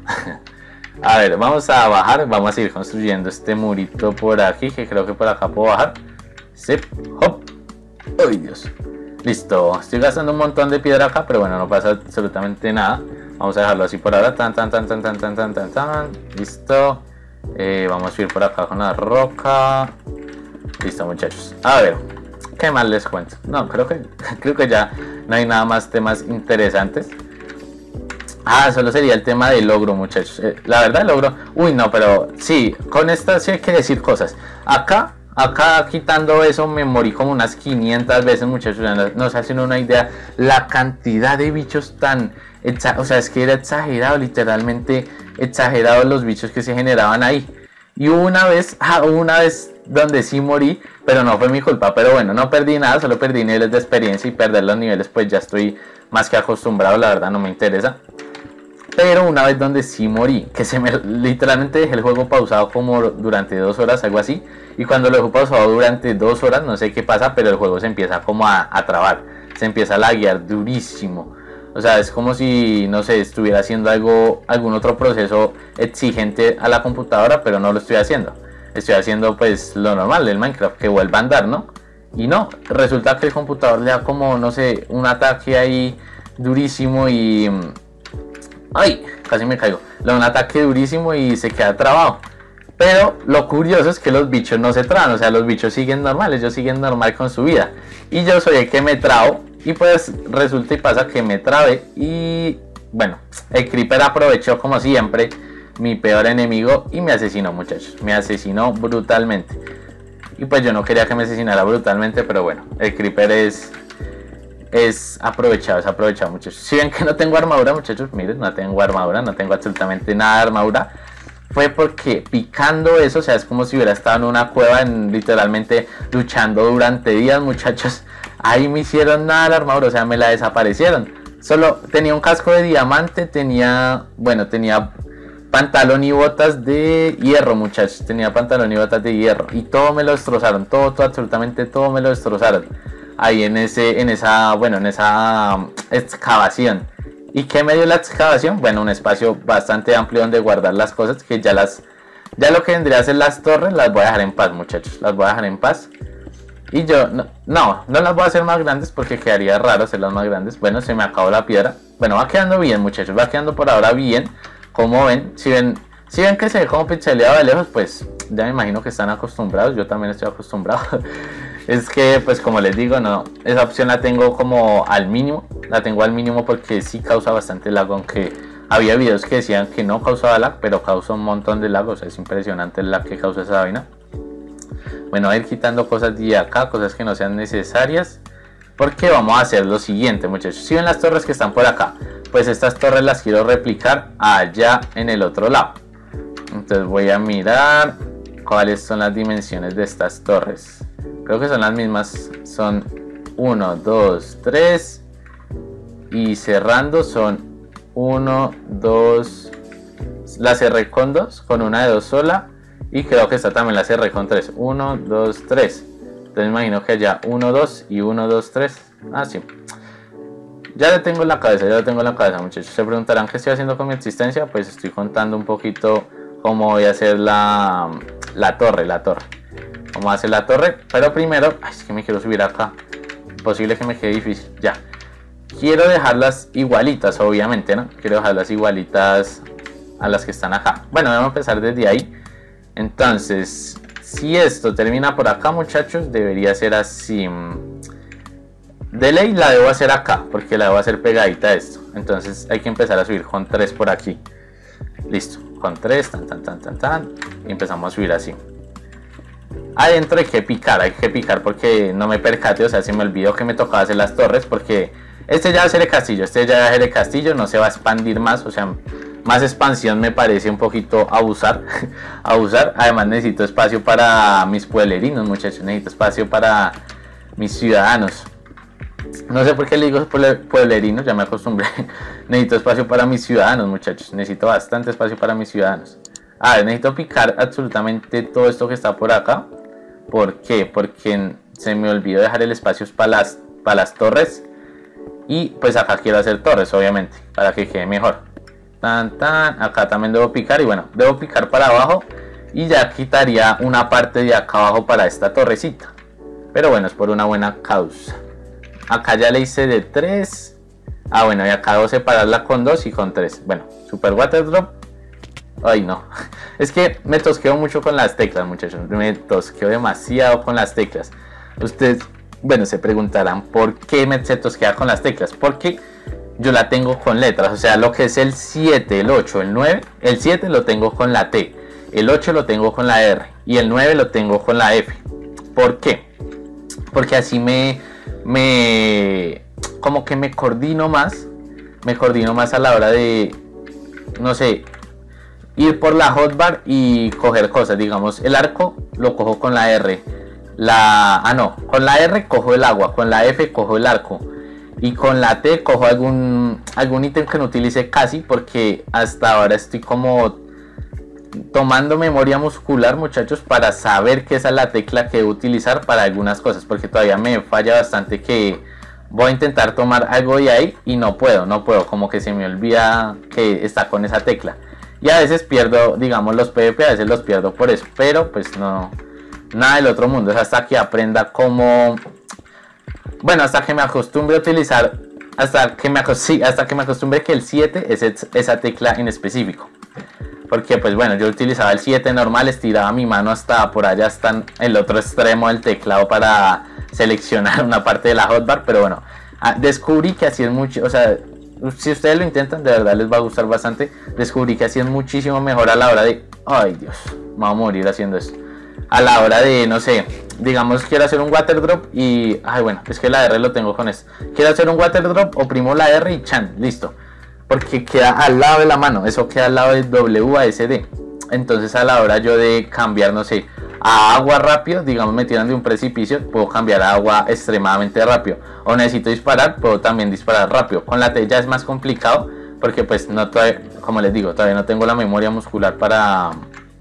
A ver, vamos a bajar. Vamos a ir construyendo este murito por aquí, que creo que por acá puedo bajar. Sí, hop. ¡Ay, Dios! Listo, estoy gastando un montón de piedra acá, pero bueno, no pasa absolutamente nada. Vamos a dejarlo así por ahora. Tan, tan, tan, tan, tan, tan, tan, tan, tan. Listo. Eh, vamos a ir por acá con la roca. Listo, muchachos. A ver, ¿qué más les cuento? No, creo que, creo que ya no hay nada más temas interesantes. Ah, solo sería el tema del logro, muchachos. Eh, la verdad, el logro... Uy, no, pero sí, con esta sí hay que decir cosas. Acá... Acá quitando eso me morí como unas quinientas veces, muchachos. No se hacen una idea la cantidad de bichos tan... O sea, es que era exagerado, literalmente exagerado los bichos que se generaban ahí. Y hubo una vez, ah, hubo una vez donde sí morí, pero no fue mi culpa. Pero bueno, no perdí nada, solo perdí niveles de experiencia y perder los niveles pues ya estoy más que acostumbrado, la verdad no me interesa. Pero una vez donde sí morí, que se me literalmente dejé el juego pausado como durante dos horas, algo así. Y cuando lo dejo pausado durante dos horas, no sé qué pasa, pero el juego se empieza como a, a trabar. Se empieza a laguear durísimo. O sea, es como si, no sé, estuviera haciendo algo, algún otro proceso exigente a la computadora, pero no lo estoy haciendo. Estoy haciendo pues lo normal del Minecraft, que vuelva a andar, ¿no? Y no, resulta que el computador le da como, no sé, un ataque ahí durísimo y... ¡Ay! Casi me caigo. Le da un ataque durísimo y se queda trabado. Pero lo curioso es que los bichos no se traban, o sea, los bichos siguen normales, ellos siguen normal con su vida. Y yo soy el que me trabo, y pues resulta y pasa que me trabé. Y bueno, el Creeper aprovechó como siempre, mi peor enemigo, y me asesinó, muchachos. Me asesinó brutalmente. Y pues yo no quería que me asesinara brutalmente, pero bueno, el Creeper es... Es aprovechado, es aprovechado, muchachos. Si ven que no tengo armadura, muchachos, miren, no tengo armadura, no tengo absolutamente nada de armadura. Fue porque picando eso, o sea, es como si hubiera estado en una cueva, en, literalmente luchando durante días, muchachos. Ahí me hicieron nada la armadura, o sea, me la desaparecieron. Solo tenía un casco de diamante, tenía, bueno, tenía pantalón y botas de hierro, muchachos. Tenía pantalón y botas de hierro. Y todo me lo destrozaron, todo, todo, absolutamente todo me lo destrozaron. Ahí en ese, en esa, bueno, en esa um, excavación. ¿Y qué me dio la excavación? Bueno, un espacio bastante amplio donde guardar las cosas, que ya las, ya lo que vendría a ser las torres, las voy a dejar en paz, muchachos, las voy a dejar en paz. Y yo, no, no, no las voy a hacer más grandes porque quedaría raro hacerlas más grandes. Bueno, se me acabó la piedra. Bueno, va quedando bien, muchachos, va quedando por ahora bien. Como ven, si ven, si ven que se ve como pixeleado de lejos, pues ya me imagino que están acostumbrados, yo también estoy acostumbrado. Es que, pues como les digo, no, esa opción la tengo como al mínimo, la tengo al mínimo porque sí causa bastante lag, aunque había videos que decían que no causaba lag, pero causa un montón de lag, o sea, es impresionante el lag que causa esa vaina. Bueno, a ir quitando cosas de acá, cosas que no sean necesarias, porque vamos a hacer lo siguiente, muchachos. Si ven las torres que están por acá, pues estas torres las quiero replicar allá en el otro lado. Entonces voy a mirar cuáles son las dimensiones de estas torres. Creo que son las mismas, son uno, dos, tres y cerrando son uno, dos, la cerré con dos, con una de dos sola y creo que esta también la cerré con tres, uno, dos, tres. Entonces me imagino que allá uno, dos y uno, dos, tres. Ah, sí. Ya lo tengo en la cabeza, ya lo tengo en la cabeza, muchachos. Se preguntarán qué estoy haciendo con mi existencia, pues estoy contando un poquito cómo voy a hacer la, la torre, la torre. Vamos a hacer la torre, pero primero, ay, es que me quiero subir acá. Posible que me quede difícil, ya. Quiero dejarlas igualitas, obviamente, ¿no? Quiero dejarlas igualitas a las que están acá. Bueno, vamos a empezar desde ahí. Entonces, si esto termina por acá, muchachos, debería ser así. De ley la debo hacer acá, porque la debo hacer pegadita a esto. Entonces hay que empezar a subir con tres por aquí. Listo, con tres, tan, tan, tan, tan, tan. Y empezamos a subir así. Adentro hay que picar, hay que picar porque no me percate, o sea, se me olvidó que me tocaba hacer las torres porque este ya va a ser el castillo, este ya va a ser el castillo, no se va a expandir más, o sea, más expansión me parece un poquito abusar, abusar. Además necesito espacio para mis pueblerinos, muchachos, necesito espacio para mis ciudadanos. No sé por qué le digo pueblerinos, ya me acostumbré. Necesito espacio para mis ciudadanos, muchachos, necesito bastante espacio para mis ciudadanos. A ver, necesito picar absolutamente todo esto que está por acá. ¿Por qué? Porque se me olvidó dejar el espacio para las, para las torres. Y pues acá quiero hacer torres, obviamente, para que quede mejor. Tan, tan. Acá también debo picar y bueno, debo picar para abajo. Y ya quitaría una parte de acá abajo para esta torrecita. Pero bueno, es por una buena causa. Acá ya le hice de tres. Ah, bueno, y acá debo separarla con dos y con tres. Bueno, super water drop. Ay, no. Es que me tosqueo mucho con las teclas, muchachos. Me tosqueo demasiado con las teclas. Ustedes, bueno, se preguntarán por qué me se tosquea con las teclas. Porque yo la tengo con letras. O sea, lo que es el siete, el ocho, el nueve. El siete lo tengo con la T. El ocho lo tengo con la R. Y el nueve lo tengo con la F. ¿Por qué? Porque así me... me como que me coordino más. Me coordino más a la hora de... no sé... ir por la hotbar y coger cosas, digamos, el arco lo cojo con la R, la, ah no, con la R cojo el agua, con la F cojo el arco y con la T cojo algún, algún ítem que no utilice casi porque hasta ahora estoy como tomando memoria muscular, muchachos, para saber que esa es la tecla que debo utilizar para algunas cosas porque todavía me falla bastante que voy a intentar tomar algo de ahí y no puedo, no puedo, como que se me olvida que está con esa tecla. Y a veces pierdo, digamos, los PvP, a veces los pierdo por eso, pero pues no, nada del otro mundo, es hasta que aprenda cómo, bueno, hasta que me acostumbre a utilizar, hasta que me, sí, hasta que me acostumbre que el siete es esa tecla en específico. Porque pues bueno, yo utilizaba el siete normal, estiraba mi mano hasta por allá, hasta el otro extremo del teclado para seleccionar una parte de la hotbar, pero bueno, descubrí que así es mucho, o sea, si ustedes lo intentan, de verdad les va a gustar bastante. Descubrí que así es muchísimo mejor a la hora de, ay Dios, me voy a morir haciendo esto. A la hora de, no sé, digamos quiero hacer un water drop y, ay bueno, es que la R lo tengo con esto. Quiero hacer un water drop, oprimo la R y chan, listo. Porque queda al lado de la mano, eso queda al lado de W A S D. Entonces a la hora yo de cambiar, no sé, a agua rápido, digamos me tiran de un precipicio, puedo cambiar a agua extremadamente rápido. O necesito disparar, puedo también disparar rápido. Con la T ya es más complicado porque pues no todavía, como les digo, todavía no tengo la memoria muscular para...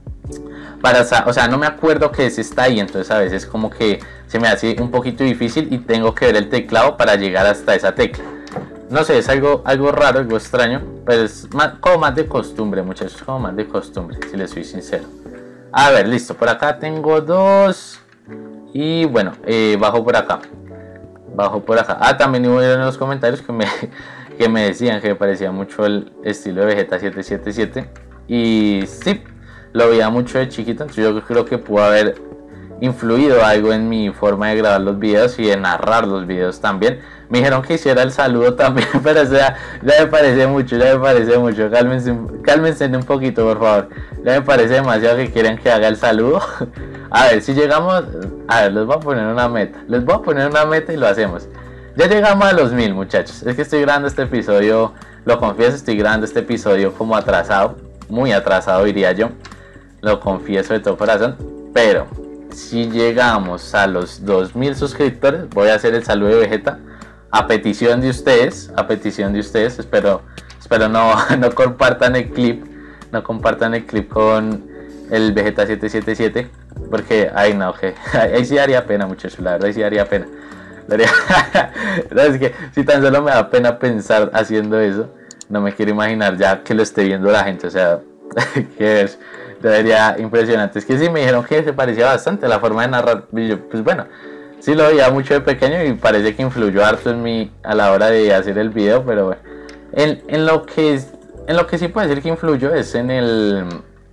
para o sea, no me acuerdo que ese está ahí, entonces a veces como que se me hace un poquito difícil y tengo que ver el teclado para llegar hasta esa tecla. No sé, es algo, algo raro, algo extraño, pero es más, como más de costumbre, muchachos, como más de costumbre, si les soy sincero. A ver, listo, por acá tengo dos. Y bueno, eh, bajo por acá. Bajo por acá. Ah, también hubo en los comentarios que me, que me decían que me parecía mucho el estilo de Vegeta siete siete siete. Y sí, lo veía mucho de chiquito, entonces yo creo que pudo haber influido algo en mi forma de grabar los videos y de narrar los videos también. Me dijeron que hiciera el saludo también, pero o sea, ya me parece mucho, ya me parece mucho. Cálmense, cálmense un poquito, por favor. Ya me parece demasiado que quieren que haga el saludo. A ver, si llegamos... A ver, les voy a poner una meta. Les voy a poner una meta y lo hacemos. Ya llegamos a los mil, muchachos. Es que estoy grabando este episodio, lo confieso, estoy grabando este episodio como atrasado. Muy atrasado, diría yo. Lo confieso de todo corazón. Pero, si llegamos a los dos mil suscriptores, voy a hacer el saludo de Vegeta. A petición de ustedes, a petición de ustedes, espero, espero no, no compartan el clip, no compartan el clip con el Vegeta siete siete siete, porque, ay no, que, ahí sí daría pena, muchachos, la verdad, ahí sí daría pena. Daría, no, es que si tan solo me da pena pensar haciendo eso, no me quiero imaginar ya que lo esté viendo la gente, o sea, que es, sería impresionante. Es que sí me dijeron que se parecía bastante a la forma de narrar, y yo, pues bueno. Sí lo veía mucho de pequeño y parece que influyó harto en mí a la hora de hacer el video, pero bueno, en, en lo que es, en lo que sí puede decir que influyó es en el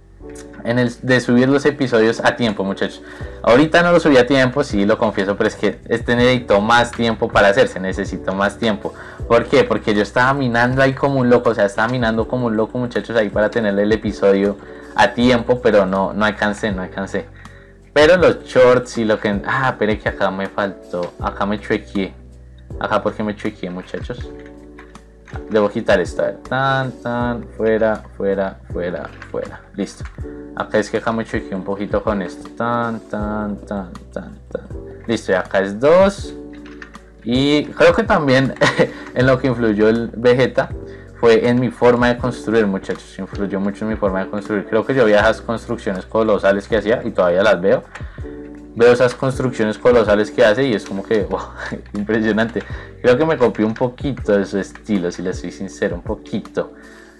en el de subir los episodios a tiempo, muchachos. Ahorita no lo subí a tiempo, sí lo confieso, pero es que este necesitó más tiempo para hacerse, necesito más tiempo. ¿Por qué? Porque yo estaba minando ahí como un loco, o sea, estaba minando como un loco, muchachos, ahí para tener el episodio a tiempo, pero no, no alcancé, no alcancé. Pero los shorts y lo que... Ah, pero que acá me faltó. Acá me chuequeé. Acá porque me chuequeé, muchachos. Debo quitar esto. A ver. Tan, tan. Fuera, fuera, fuera, fuera. Listo. Acá es que acá me chuequeé un poquito con esto. Tan, tan, tan, tan, tan. Listo. Y acá es dos. Y creo que también en lo que influyó el Vegeta fue en mi forma de construir, muchachos. Influyó mucho en mi forma de construir. Creo que yo veía esas construcciones colosales que hacía y todavía las veo. Veo esas construcciones colosales que hace y es como que, wow, impresionante. Creo que me copié un poquito de su estilo, si les soy sincero, un poquito.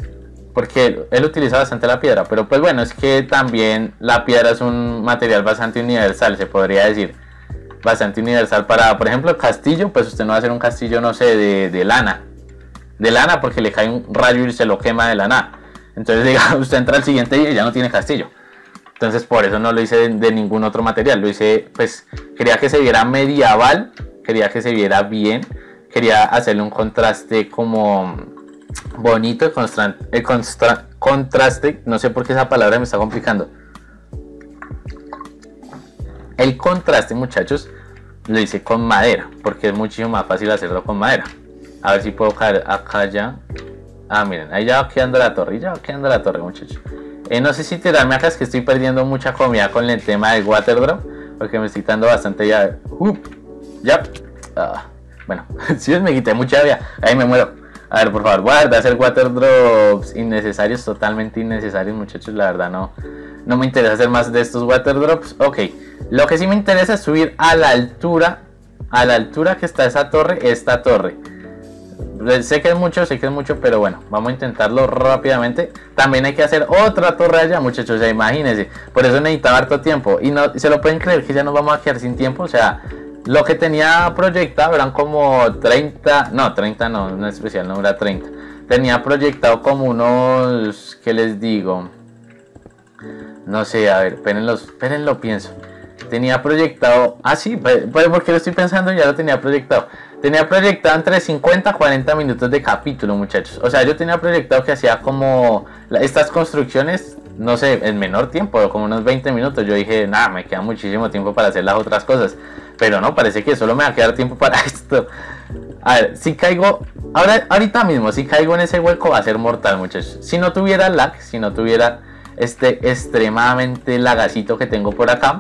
Porque él utiliza bastante la piedra, pero pues bueno, es que también la piedra es un material bastante universal, se podría decir. Bastante universal para, por ejemplo, el castillo, pues usted no va a hacer un castillo, no sé, de, de lana. De lana porque le cae un rayo y se lo quema de la nada. Entonces diga, usted entra al siguiente día y ya no tiene castillo. Entonces por eso no lo hice de, de ningún otro material. Lo hice, pues quería que se viera medieval, quería que se viera bien, quería hacerle un contraste como bonito, el, constra, el constra, contraste, no sé por qué esa palabra me está complicando. El contraste, muchachos, lo hice con madera, porque es muchísimo más fácil hacerlo con madera. A ver si puedo caer acá ya. Ah, miren, ahí ya va quedando la torre, ya va quedando la torre, muchachos. Eh, no sé si tirarme acá, es que estoy perdiendo mucha comida con el tema del water drop, porque me estoy dando bastante ya. Uh, ya. Ah, bueno, si sí, me quité mucha vida, ahí me muero. A ver, por favor, guarda hacer water drops innecesarios, totalmente innecesarios, muchachos. La verdad no, no me interesa hacer más de estos water drops. Ok, lo que sí me interesa es subir a la altura a la altura que está esa torre, esta torre. Sé que es mucho, sé que es mucho, pero bueno, vamos a intentarlo rápidamente. También hay que hacer otra torre allá, muchachos, o sea, imagínense. Por eso necesitaba harto tiempo. Y no se lo pueden creer que ya nos vamos a quedar sin tiempo. O sea, lo que tenía proyectado eran como treinta, no, treinta no, no es especial, no era treinta. Tenía proyectado como unos, ¿qué les digo? No sé, a ver, espérenlo, espérenlo, pienso. Tenía proyectado, ah sí, pues porque lo estoy pensando, ya lo tenía proyectado. Tenía proyectado entre cincuenta a cuarenta minutos de capítulo, muchachos. O sea, yo tenía proyectado que hacía como estas construcciones, no sé, en menor tiempo, como unos veinte minutos. Yo dije, nada, me queda muchísimo tiempo para hacer las otras cosas. Pero no, parece que solo me va a quedar tiempo para esto. A ver, si caigo, ahora, ahorita mismo, si caigo en ese hueco va a ser mortal, muchachos. Si no tuviera lag, si no tuviera este extremadamente lagacito que tengo por acá,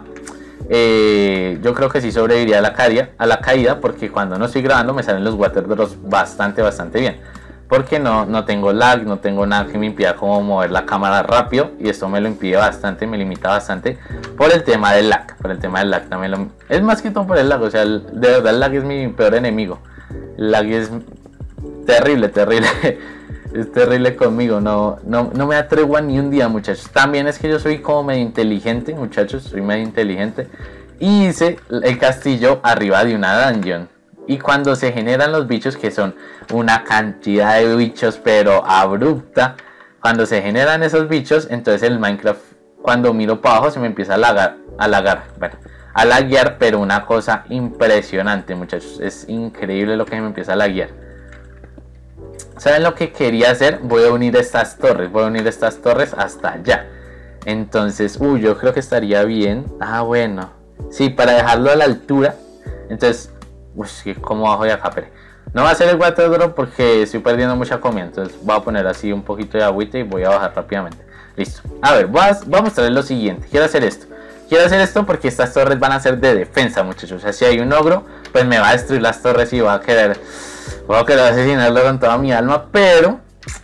Eh, yo creo que sí sobreviviría a la, caída, a la caída, porque cuando no estoy grabando me salen los waterdrops bastante bastante bien, porque no, no tengo lag, no tengo nada que me impida como mover la cámara rápido, y esto me lo impide bastante, me limita bastante por el tema del lag, por el tema del lag también lo, es más que todo por el lag, o sea, el, de verdad el lag es mi peor enemigo, el lag es terrible, terrible. Es terrible conmigo, no, no, no me atrevo a ni un día, muchachos. También es que yo soy como medio inteligente, muchachos, soy medio inteligente. Y hice el castillo arriba de una dungeon. Y cuando se generan los bichos, que son una cantidad de bichos, pero abrupta, cuando se generan esos bichos, entonces el Minecraft, cuando miro para abajo, se me empieza a lagar, a lagar, bueno, a laguear, pero una cosa impresionante, muchachos. Es increíble lo que se me empieza a laguear. ¿Saben lo que quería hacer? Voy a unir estas torres, voy a unir estas torres hasta allá. Entonces, uy, yo creo que estaría bien. Ah, bueno. Sí, para dejarlo a la altura. Entonces, uy, ¿cómo bajo de acá? Pero no va a ser el water drop porque estoy perdiendo mucha comida. Entonces voy a poner así un poquito de agüita y voy a bajar rápidamente. Listo. A ver, voy a, voy a mostrarles lo siguiente. Quiero hacer esto. Quiero hacer esto porque estas torres van a ser de defensa, muchachos. O sea, si hay un ogro, pues me va a destruir las torres y va a querer... Voy a querer asesinarlo con toda mi alma, pero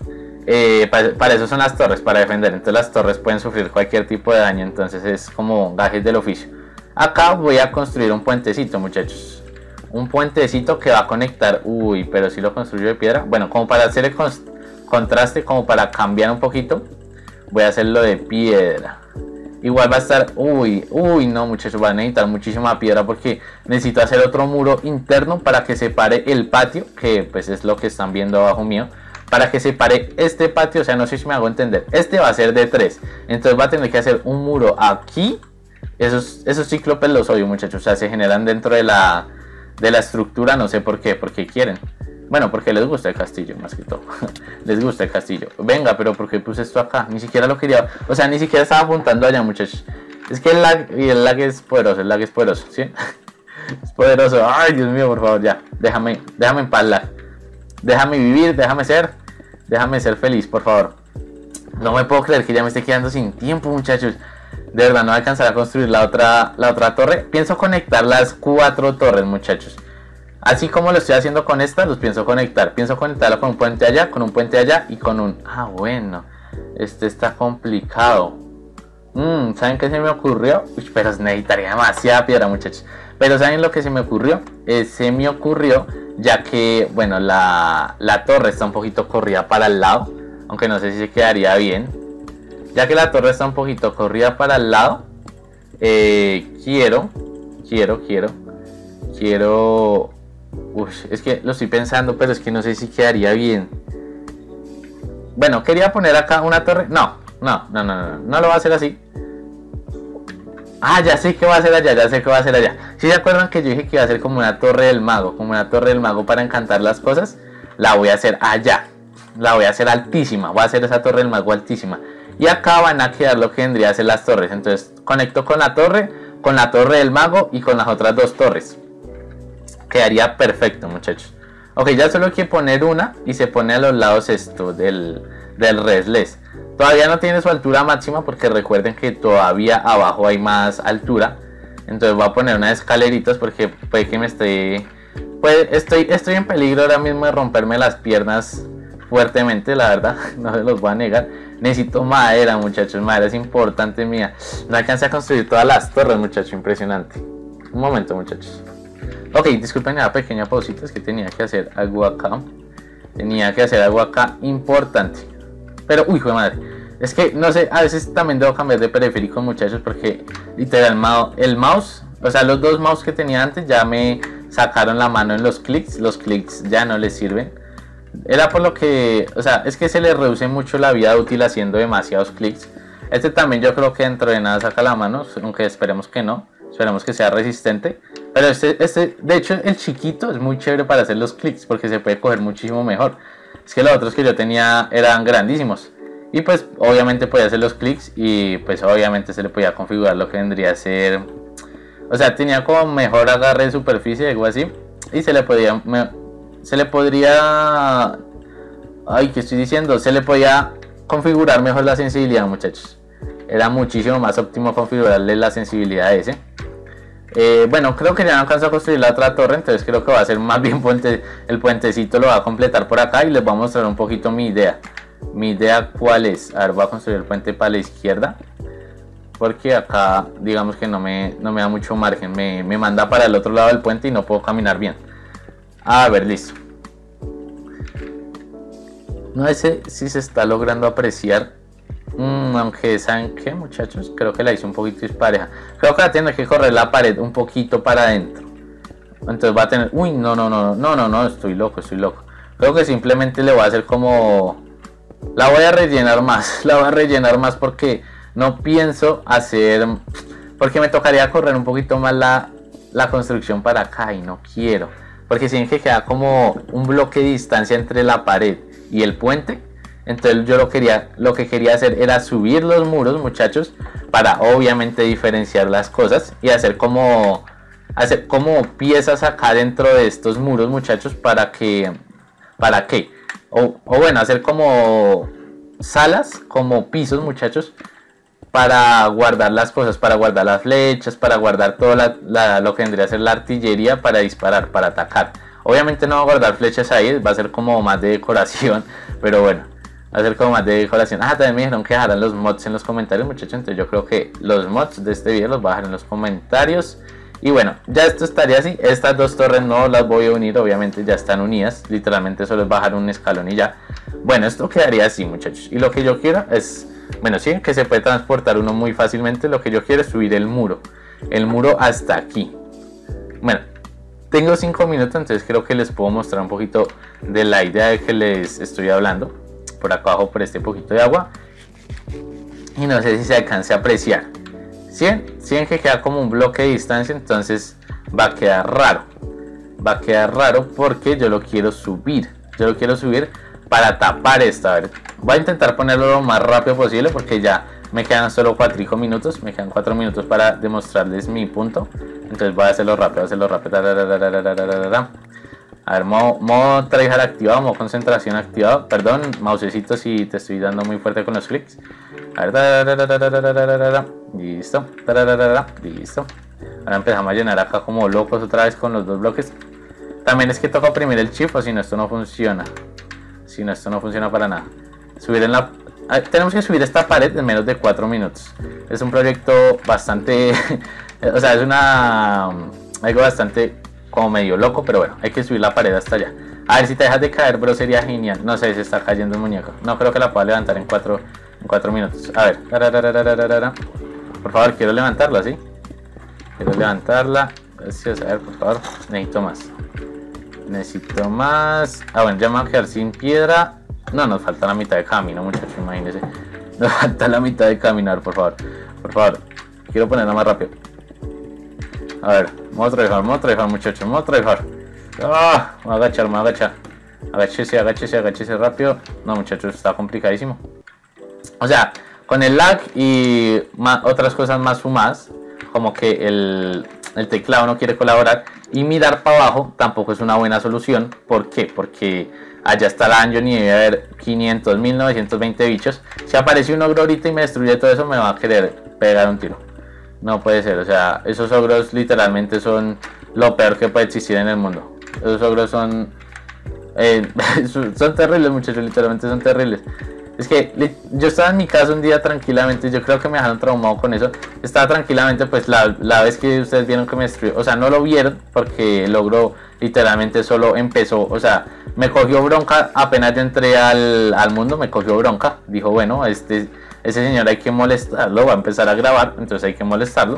eh, para, para eso son las torres, para defender. Entonces las torres pueden sufrir cualquier tipo de daño, entonces es como gajes del oficio. Acá voy a construir un puentecito, muchachos. Un puentecito que va a conectar... Uy, pero si lo construyo de piedra. Bueno, como para hacer el contraste, como para cambiar un poquito, voy a hacerlo de piedra. Igual va a estar, uy, uy, no, muchachos, va a necesitar muchísima piedra porque necesito hacer otro muro interno para que separe el patio, que pues es lo que están viendo abajo mío, para que separe este patio, o sea, no sé si me hago entender, este va a ser de tres, entonces va a tener que hacer un muro aquí, esos, esos cíclopes los odio, muchachos, o sea, se generan dentro de la, de la estructura, no sé por qué, porque quieren. Bueno, porque les gusta el castillo, más que todo. Les gusta el castillo. Venga, pero ¿por qué puse esto acá? Ni siquiera lo quería... O sea, ni siquiera estaba apuntando allá, muchachos. Es que el lag... Y el lag es poderoso, el lag es poderoso, ¿sí? Es poderoso. Ay, Dios mío, por favor, ya. Déjame, déjame en paz, lag. Déjame vivir, déjame ser. Déjame ser feliz, por favor. No me puedo creer que ya me esté quedando sin tiempo, muchachos. De verdad, no voy a alcanzar a construir la otra, la otra torre. Pienso conectar las cuatro torres, muchachos. Así como lo estoy haciendo con esta, los pienso conectar. Pienso conectarlo con un puente allá, con un puente allá y con un... Ah, bueno. Este está complicado. Mm, ¿Saben qué se me ocurrió? Uy, pero necesitaría demasiada piedra, muchachos. Pero ¿saben lo que se me ocurrió? Eh, se me ocurrió, ya que, bueno, la, la torre está un poquito corrida para el lado. Aunque no sé si se quedaría bien. Ya que la torre está un poquito corrida para el lado. Eh, quiero, quiero, quiero, quiero... Uy, es que lo estoy pensando, pero es que no sé si quedaría bien. Bueno, quería poner acá una torre. No, no, no, no, no, no lo va a hacer así. Ah, ya sé que va a hacer allá, ya sé que va a hacer allá. ¿Sí se acuerdan que yo dije que iba a hacer como una torre del mago? Como una torre del mago para encantar las cosas. La voy a hacer allá. La voy a hacer altísima. Voy a hacer esa torre del mago altísima. Y acá van a quedar lo que vendría a ser las torres. Entonces conecto con la torre, con la torre del mago y con las otras dos torres. Quedaría perfecto, muchachos. Ok, ya solo hay que poner una y se pone a los lados esto del, del restless. Todavía no tiene su altura máxima porque recuerden que todavía abajo hay más altura. Entonces voy a poner unas escaleritas porque puede que me esté... Pues estoy, estoy en peligro ahora mismo de romperme las piernas fuertemente, la verdad. No se los voy a negar. Necesito madera, muchachos. Madera es importante mía. No alcancé a construir todas las torres, muchachos. Impresionante. Un momento, muchachos. Ok, disculpen la pequeña pausita, es que tenía que hacer algo acá. Tenía que hacer algo acá importante. Pero, uy, joder madre. Es que, no sé, a veces también debo cambiar de periférico, muchachos, porque literal, el mouse, o sea, los dos mouse que tenía antes ya me sacaron la mano en los clics. Los clics ya no les sirven. Era por lo que, o sea, es que se le reduce mucho la vida útil haciendo demasiados clics. Este también yo creo que dentro de nada saca la mano, aunque esperemos que no. Esperemos que sea resistente. Pero este, este, de hecho, el chiquito es muy chévere para hacer los clics porque se puede coger muchísimo mejor. Es que los otros que yo tenía eran grandísimos. Y pues obviamente podía hacer los clics y pues obviamente se le podía configurar lo que vendría a ser... O sea, tenía como mejor agarre de superficie, algo así. Y se le podía... Me, se le podría... Ay, ¿qué estoy diciendo? Se le podía configurar mejor la sensibilidad, muchachos. Era muchísimo más óptimo configurarle la sensibilidad a ese. Eh, bueno, creo que ya no alcanzo a construir la otra torre, entonces creo que va a ser más bien puente, el puentecito lo va a completar por acá y les voy a mostrar un poquito mi idea. Mi idea cuál es, a ver, voy a construir el puente para la izquierda, porque acá digamos que no me, no me da mucho margen, me, me manda para el otro lado del puente y no puedo caminar bien. A ver, listo. No sé si se está logrando apreciar. Mm, aunque, ¿saben qué, muchachos? Creo que la hice un poquito dispareja. Creo que va a tener que correr la pared un poquito para adentro. Entonces va a tener... Uy, no, no, no, no, no, no, estoy loco, estoy loco. Creo que simplemente le voy a hacer como... La voy a rellenar más, la voy a rellenar más porque no pienso hacer... Porque me tocaría correr un poquito más la, la construcción para acá y no quiero. Porque si ven que queda como un bloque de distancia entre la pared y el puente... Entonces yo lo, quería, lo que quería hacer era subir los muros, muchachos, para obviamente diferenciar las cosas y hacer como, hacer como piezas acá dentro de estos muros, muchachos, para que, ¿para qué? O, o bueno, hacer como salas, como pisos, muchachos, para guardar las cosas, para guardar las flechas, para guardar todo la, la, lo que vendría a ser la artillería para disparar, para atacar. Obviamente no va a guardar flechas ahí, va a ser como más de decoración, pero bueno. Hacer como más de decoración. Ah, también me dijeron que dejaran los mods en los comentarios, muchachos. Entonces yo creo que los mods de este video los voy a dejar en los comentarios. Y bueno, ya esto estaría así. Estas dos torres no las voy a unir, obviamente ya están unidas. Literalmente solo es bajar un escalón y ya. Bueno, esto quedaría así, muchachos. Y lo que yo quiero es, bueno, sí, que se puede transportar uno muy fácilmente. Lo que yo quiero es subir el muro. El muro hasta aquí. Bueno, tengo cinco minutos, entonces creo que les puedo mostrar un poquito de la idea de que les estoy hablando. Por acá abajo, por este poquito de agua, y no sé si se alcance a apreciar. Si ven, si ven que queda como un bloque de distancia, entonces va a quedar raro, va a quedar raro porque yo lo quiero subir, yo lo quiero subir para tapar esta. A ver, voy a intentar ponerlo lo más rápido posible porque ya me quedan solo cuatro minutos, me quedan cuatro minutos para demostrarles mi punto, entonces voy a hacerlo rápido, voy a hacerlo rápido. A ver, modo, modo tryhard activado, modo concentración activado. Perdón, mousecito, si te estoy dando muy fuerte con los clics. A ver, listo, listo. Ahora empezamos a llenar acá como locos otra vez con los dos bloques. También es que toca oprimir el shift o si no esto no funciona. Si no esto no funciona para nada. Subir en la... Tenemos que subir esta pared en menos de cuatro minutos. Es un proyecto bastante... o sea, es una... algo bastante... como medio loco, pero bueno, hay que subir la pared hasta allá. A ver si te dejas de caer, bro, sería genial. No sé, se está cayendo el muñeco. No creo que la pueda levantar en cuatro en cuatro minutos. A ver, por favor, quiero levantarla, ¿sí? Quiero levantarla. Gracias, a ver, por favor. Necesito más. Necesito más. Ah, bueno, ya me voy a quedar sin piedra. No, nos falta la mitad de camino, muchachos, imagínense. Nos falta la mitad de caminar, por favor. Por favor, quiero ponerla más rápido. A ver, vamos a trabajar, vamos a trabajar, muchachos, vamos a trabajar. Ah, me voy a agachar, me voy a agachar. Agáchese, agáchese, agáchese rápido. No, muchachos, está complicadísimo. O sea, con el lag y más, otras cosas más sumadas, como que el, el teclado no quiere colaborar. Y mirar para abajo tampoco es una buena solución. ¿Por qué? Porque allá está la dungeon y debe haber quinientos mil novecientos veinte bichos. Si aparece un ogro ahorita y me destruye todo eso, me va a querer pegar un tiro. No puede ser, o sea, esos ogros literalmente son lo peor que puede existir en el mundo. Esos ogros son... Eh, son terribles, muchachos, literalmente son terribles. Es que yo estaba en mi casa un día tranquilamente, yo creo que me dejaron traumado con eso. Estaba tranquilamente, pues la, la vez que ustedes vieron que me destruyó, o sea, no lo vieron porque el ogro literalmente solo empezó, o sea, me cogió bronca apenas yo entré al, al mundo, me cogió bronca. Dijo, bueno, este, ese señor hay que molestarlo, va a empezar a grabar, entonces hay que molestarlo.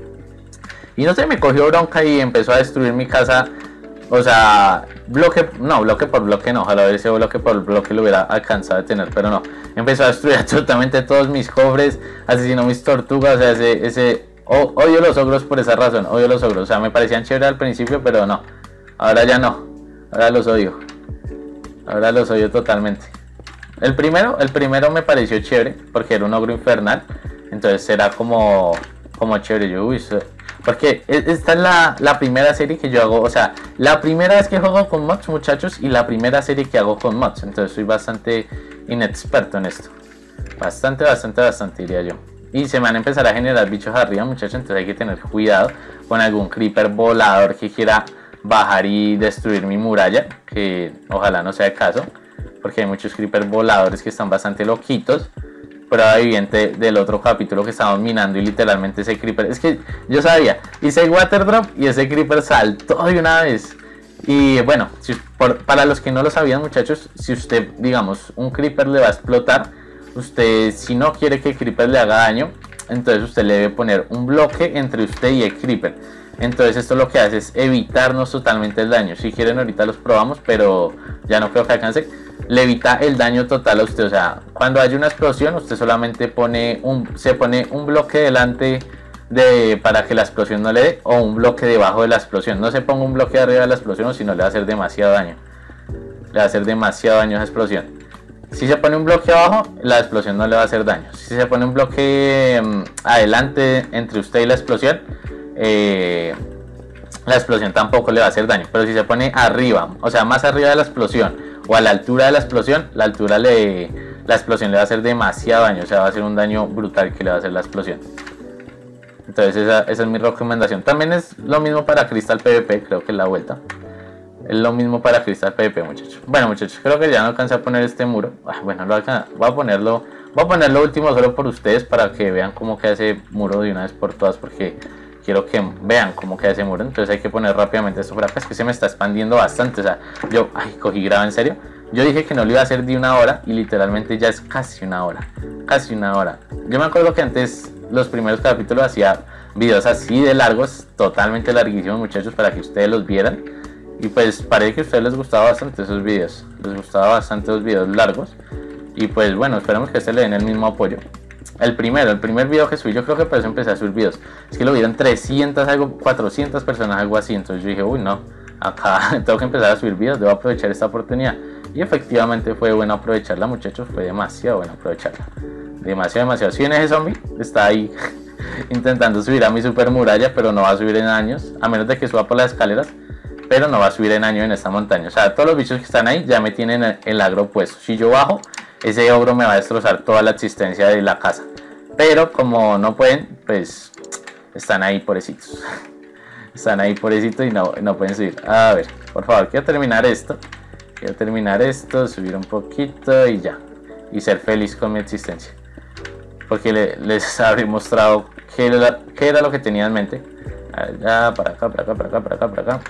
Y no sé, me cogió bronca y empezó a destruir mi casa. O sea, bloque, no, bloque por bloque no, ojalá ese bloque por bloque lo hubiera alcanzado a tener, pero no. Empezó a destruir absolutamente todos mis cofres, asesinó mis tortugas, o sea, ese, ese, oh, odio los ogros por esa razón, odio los ogros, o sea, me parecían chéveres al principio, pero no, ahora ya no, ahora los odio, ahora los odio totalmente. El primero, el primero me pareció chévere, porque era un ogro infernal, entonces era como, como chévere, yo, uy, porque esta es la, la primera serie que yo hago, o sea, la primera vez que juego con mods, muchachos, y la primera serie que hago con mods. Entonces soy bastante inexperto en esto. Bastante, bastante, bastante, diría yo. Y se van a empezar a generar bichos arriba, muchachos, entonces hay que tener cuidado con algún creeper volador que quiera bajar y destruir mi muralla, que ojalá no sea el caso, porque hay muchos creepers voladores que están bastante loquitos. Prueba viviente del otro capítulo que estábamos minando y literalmente ese creeper, es que yo sabía, hice el water drop y ese creeper saltó de una vez. Y bueno, si, por, para los que no lo sabían, muchachos, si usted, digamos, un creeper le va a explotar, usted, si no quiere que el creeper le haga daño, entonces usted le debe poner un bloque entre usted y el creeper. Entonces esto lo que hace es evitarnos totalmente el daño. Si quieren ahorita los probamos, pero ya no creo que alcance. Le evita el daño total a usted, o sea, cuando haya una explosión usted solamente pone un, se pone un bloque delante de, para que la explosión no le dé, o un bloque debajo de la explosión. No se ponga un bloque arriba de la explosión, o si no le va a hacer demasiado daño, le va a hacer demasiado daño a esa explosión. Si se pone un bloque abajo, la explosión no le va a hacer daño. Si se pone un bloque um, adelante entre usted y la explosión, eh, la explosión tampoco le va a hacer daño. Pero si se pone arriba, o sea, más arriba de la explosión o a la altura de la explosión, la altura le, la explosión le va a hacer demasiado daño, o sea, va a hacer un daño brutal que le va a hacer la explosión. Entonces esa, esa es mi recomendación. También es lo mismo para Crystal PvP, creo que es la vuelta. Es lo mismo para Crystal PvP, muchachos. Bueno, muchachos, creo que ya no alcancé a poner este muro. Bueno, lo alcanza, voy a ponerlo, voy a poner lo último solo por ustedes para que vean cómo queda ese muro de una vez por todas, porque quiero que vean cómo queda ese muro. Entonces hay que poner rápidamente esto por acá. Es que se me está expandiendo bastante. O sea, yo, ay, cogí graba en serio. Yo dije que no lo iba a hacer de una hora y literalmente ya es casi una hora. Casi una hora. Yo me acuerdo que antes, los primeros capítulos, hacía videos así de largos, totalmente larguísimos, muchachos, para que ustedes los vieran. Y pues parece que a ustedes les gustaba bastante esos videos. Les gustaba bastante los videos largos. Y pues bueno, esperamos que a este le den el mismo apoyo. El primero, el primer video que subí, yo creo que por eso empecé a subir videos. Es que lo vieron trescientas, algo, cuatrocientas personas, algo así. Entonces yo dije, uy, no, acá tengo que empezar a subir videos, debo aprovechar esta oportunidad. Y efectivamente fue bueno aprovecharla, muchachos, fue demasiado bueno aprovecharla. Demasiado, demasiado. Si ven ese zombie, está ahí intentando subir a mi super muralla, pero no va a subir en años, a menos de que suba por las escaleras. Pero no va a subir en años en esta montaña. O sea, todos los bichos que están ahí ya me tienen el, el agro puesto. Si yo bajo, ese ogro me va a destrozar toda la existencia de la casa. Pero como no pueden, pues están ahí pobrecitos. Están ahí pobrecitos y no, no pueden subir. A ver, por favor, quiero terminar esto. Quiero terminar esto, subir un poquito y ya. Y ser feliz con mi existencia. Porque le, les habré mostrado qué era, qué era lo que tenía en mente. Allá, para acá, para acá, para acá, para acá, para acá.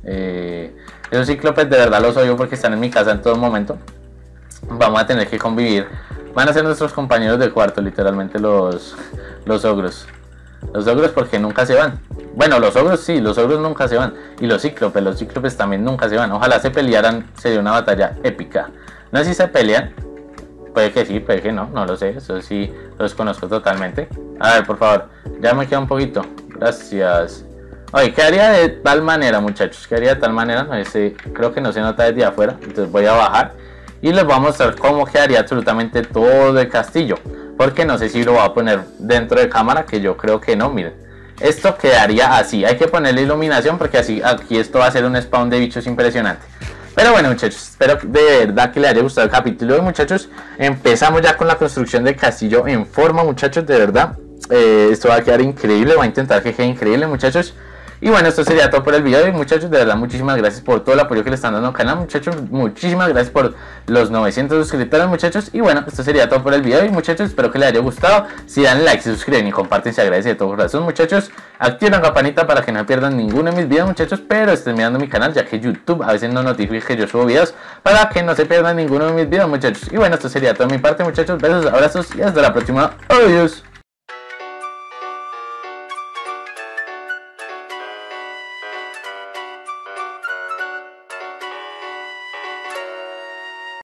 Eh, esos cíclopes de verdad los odio porque están en mi casa en todo momento. Vamos a tener que convivir. Van a ser nuestros compañeros de cuarto, literalmente los, los ogros. Los ogros porque nunca se van. Bueno, los ogros sí, los ogros nunca se van. Y los cíclopes, los cíclopes también nunca se van. Ojalá se pelearan, sería una batalla épica. No sé si se pelean. Puede que sí, puede que no, no lo sé. Eso sí, los conozco totalmente. A ver, por favor, ya me queda un poquito. Gracias. Oye, ¿qué haría de tal manera, muchachos? ¿Qué haría de tal manera? No sé, creo que no se nota desde afuera. Entonces voy a bajar y les voy a mostrar cómo quedaría absolutamente todo el castillo. Porque no sé si lo voy a poner dentro de cámara, que yo creo que no, miren. Esto quedaría así. Hay que ponerle iluminación porque así aquí esto va a ser un spawn de bichos impresionante. Pero bueno, muchachos, espero de verdad que les haya gustado el capítulo. Muchachos, empezamos ya con la construcción del castillo en forma, muchachos, de verdad. Eh, esto va a quedar increíble, voy a intentar que quede increíble, muchachos. Y bueno, esto sería todo por el video. Y muchachos, de verdad, muchísimas gracias por todo el apoyo que le están dando al canal, muchachos. Muchísimas gracias por los novecientos suscriptores, muchachos. Y bueno, esto sería todo por el video. Y muchachos, espero que les haya gustado. Si dan like, se suscriben y comparten, se agradece de todo corazón, muchachos. Activen la campanita para que no pierdan ninguno de mis videos, muchachos. Pero estén mirando mi canal, ya que YouTube a veces no notifica que yo subo videos, para que no se pierdan ninguno de mis videos, muchachos. Y bueno, esto sería todo de mi parte, muchachos. Besos, abrazos y hasta la próxima. Adiós.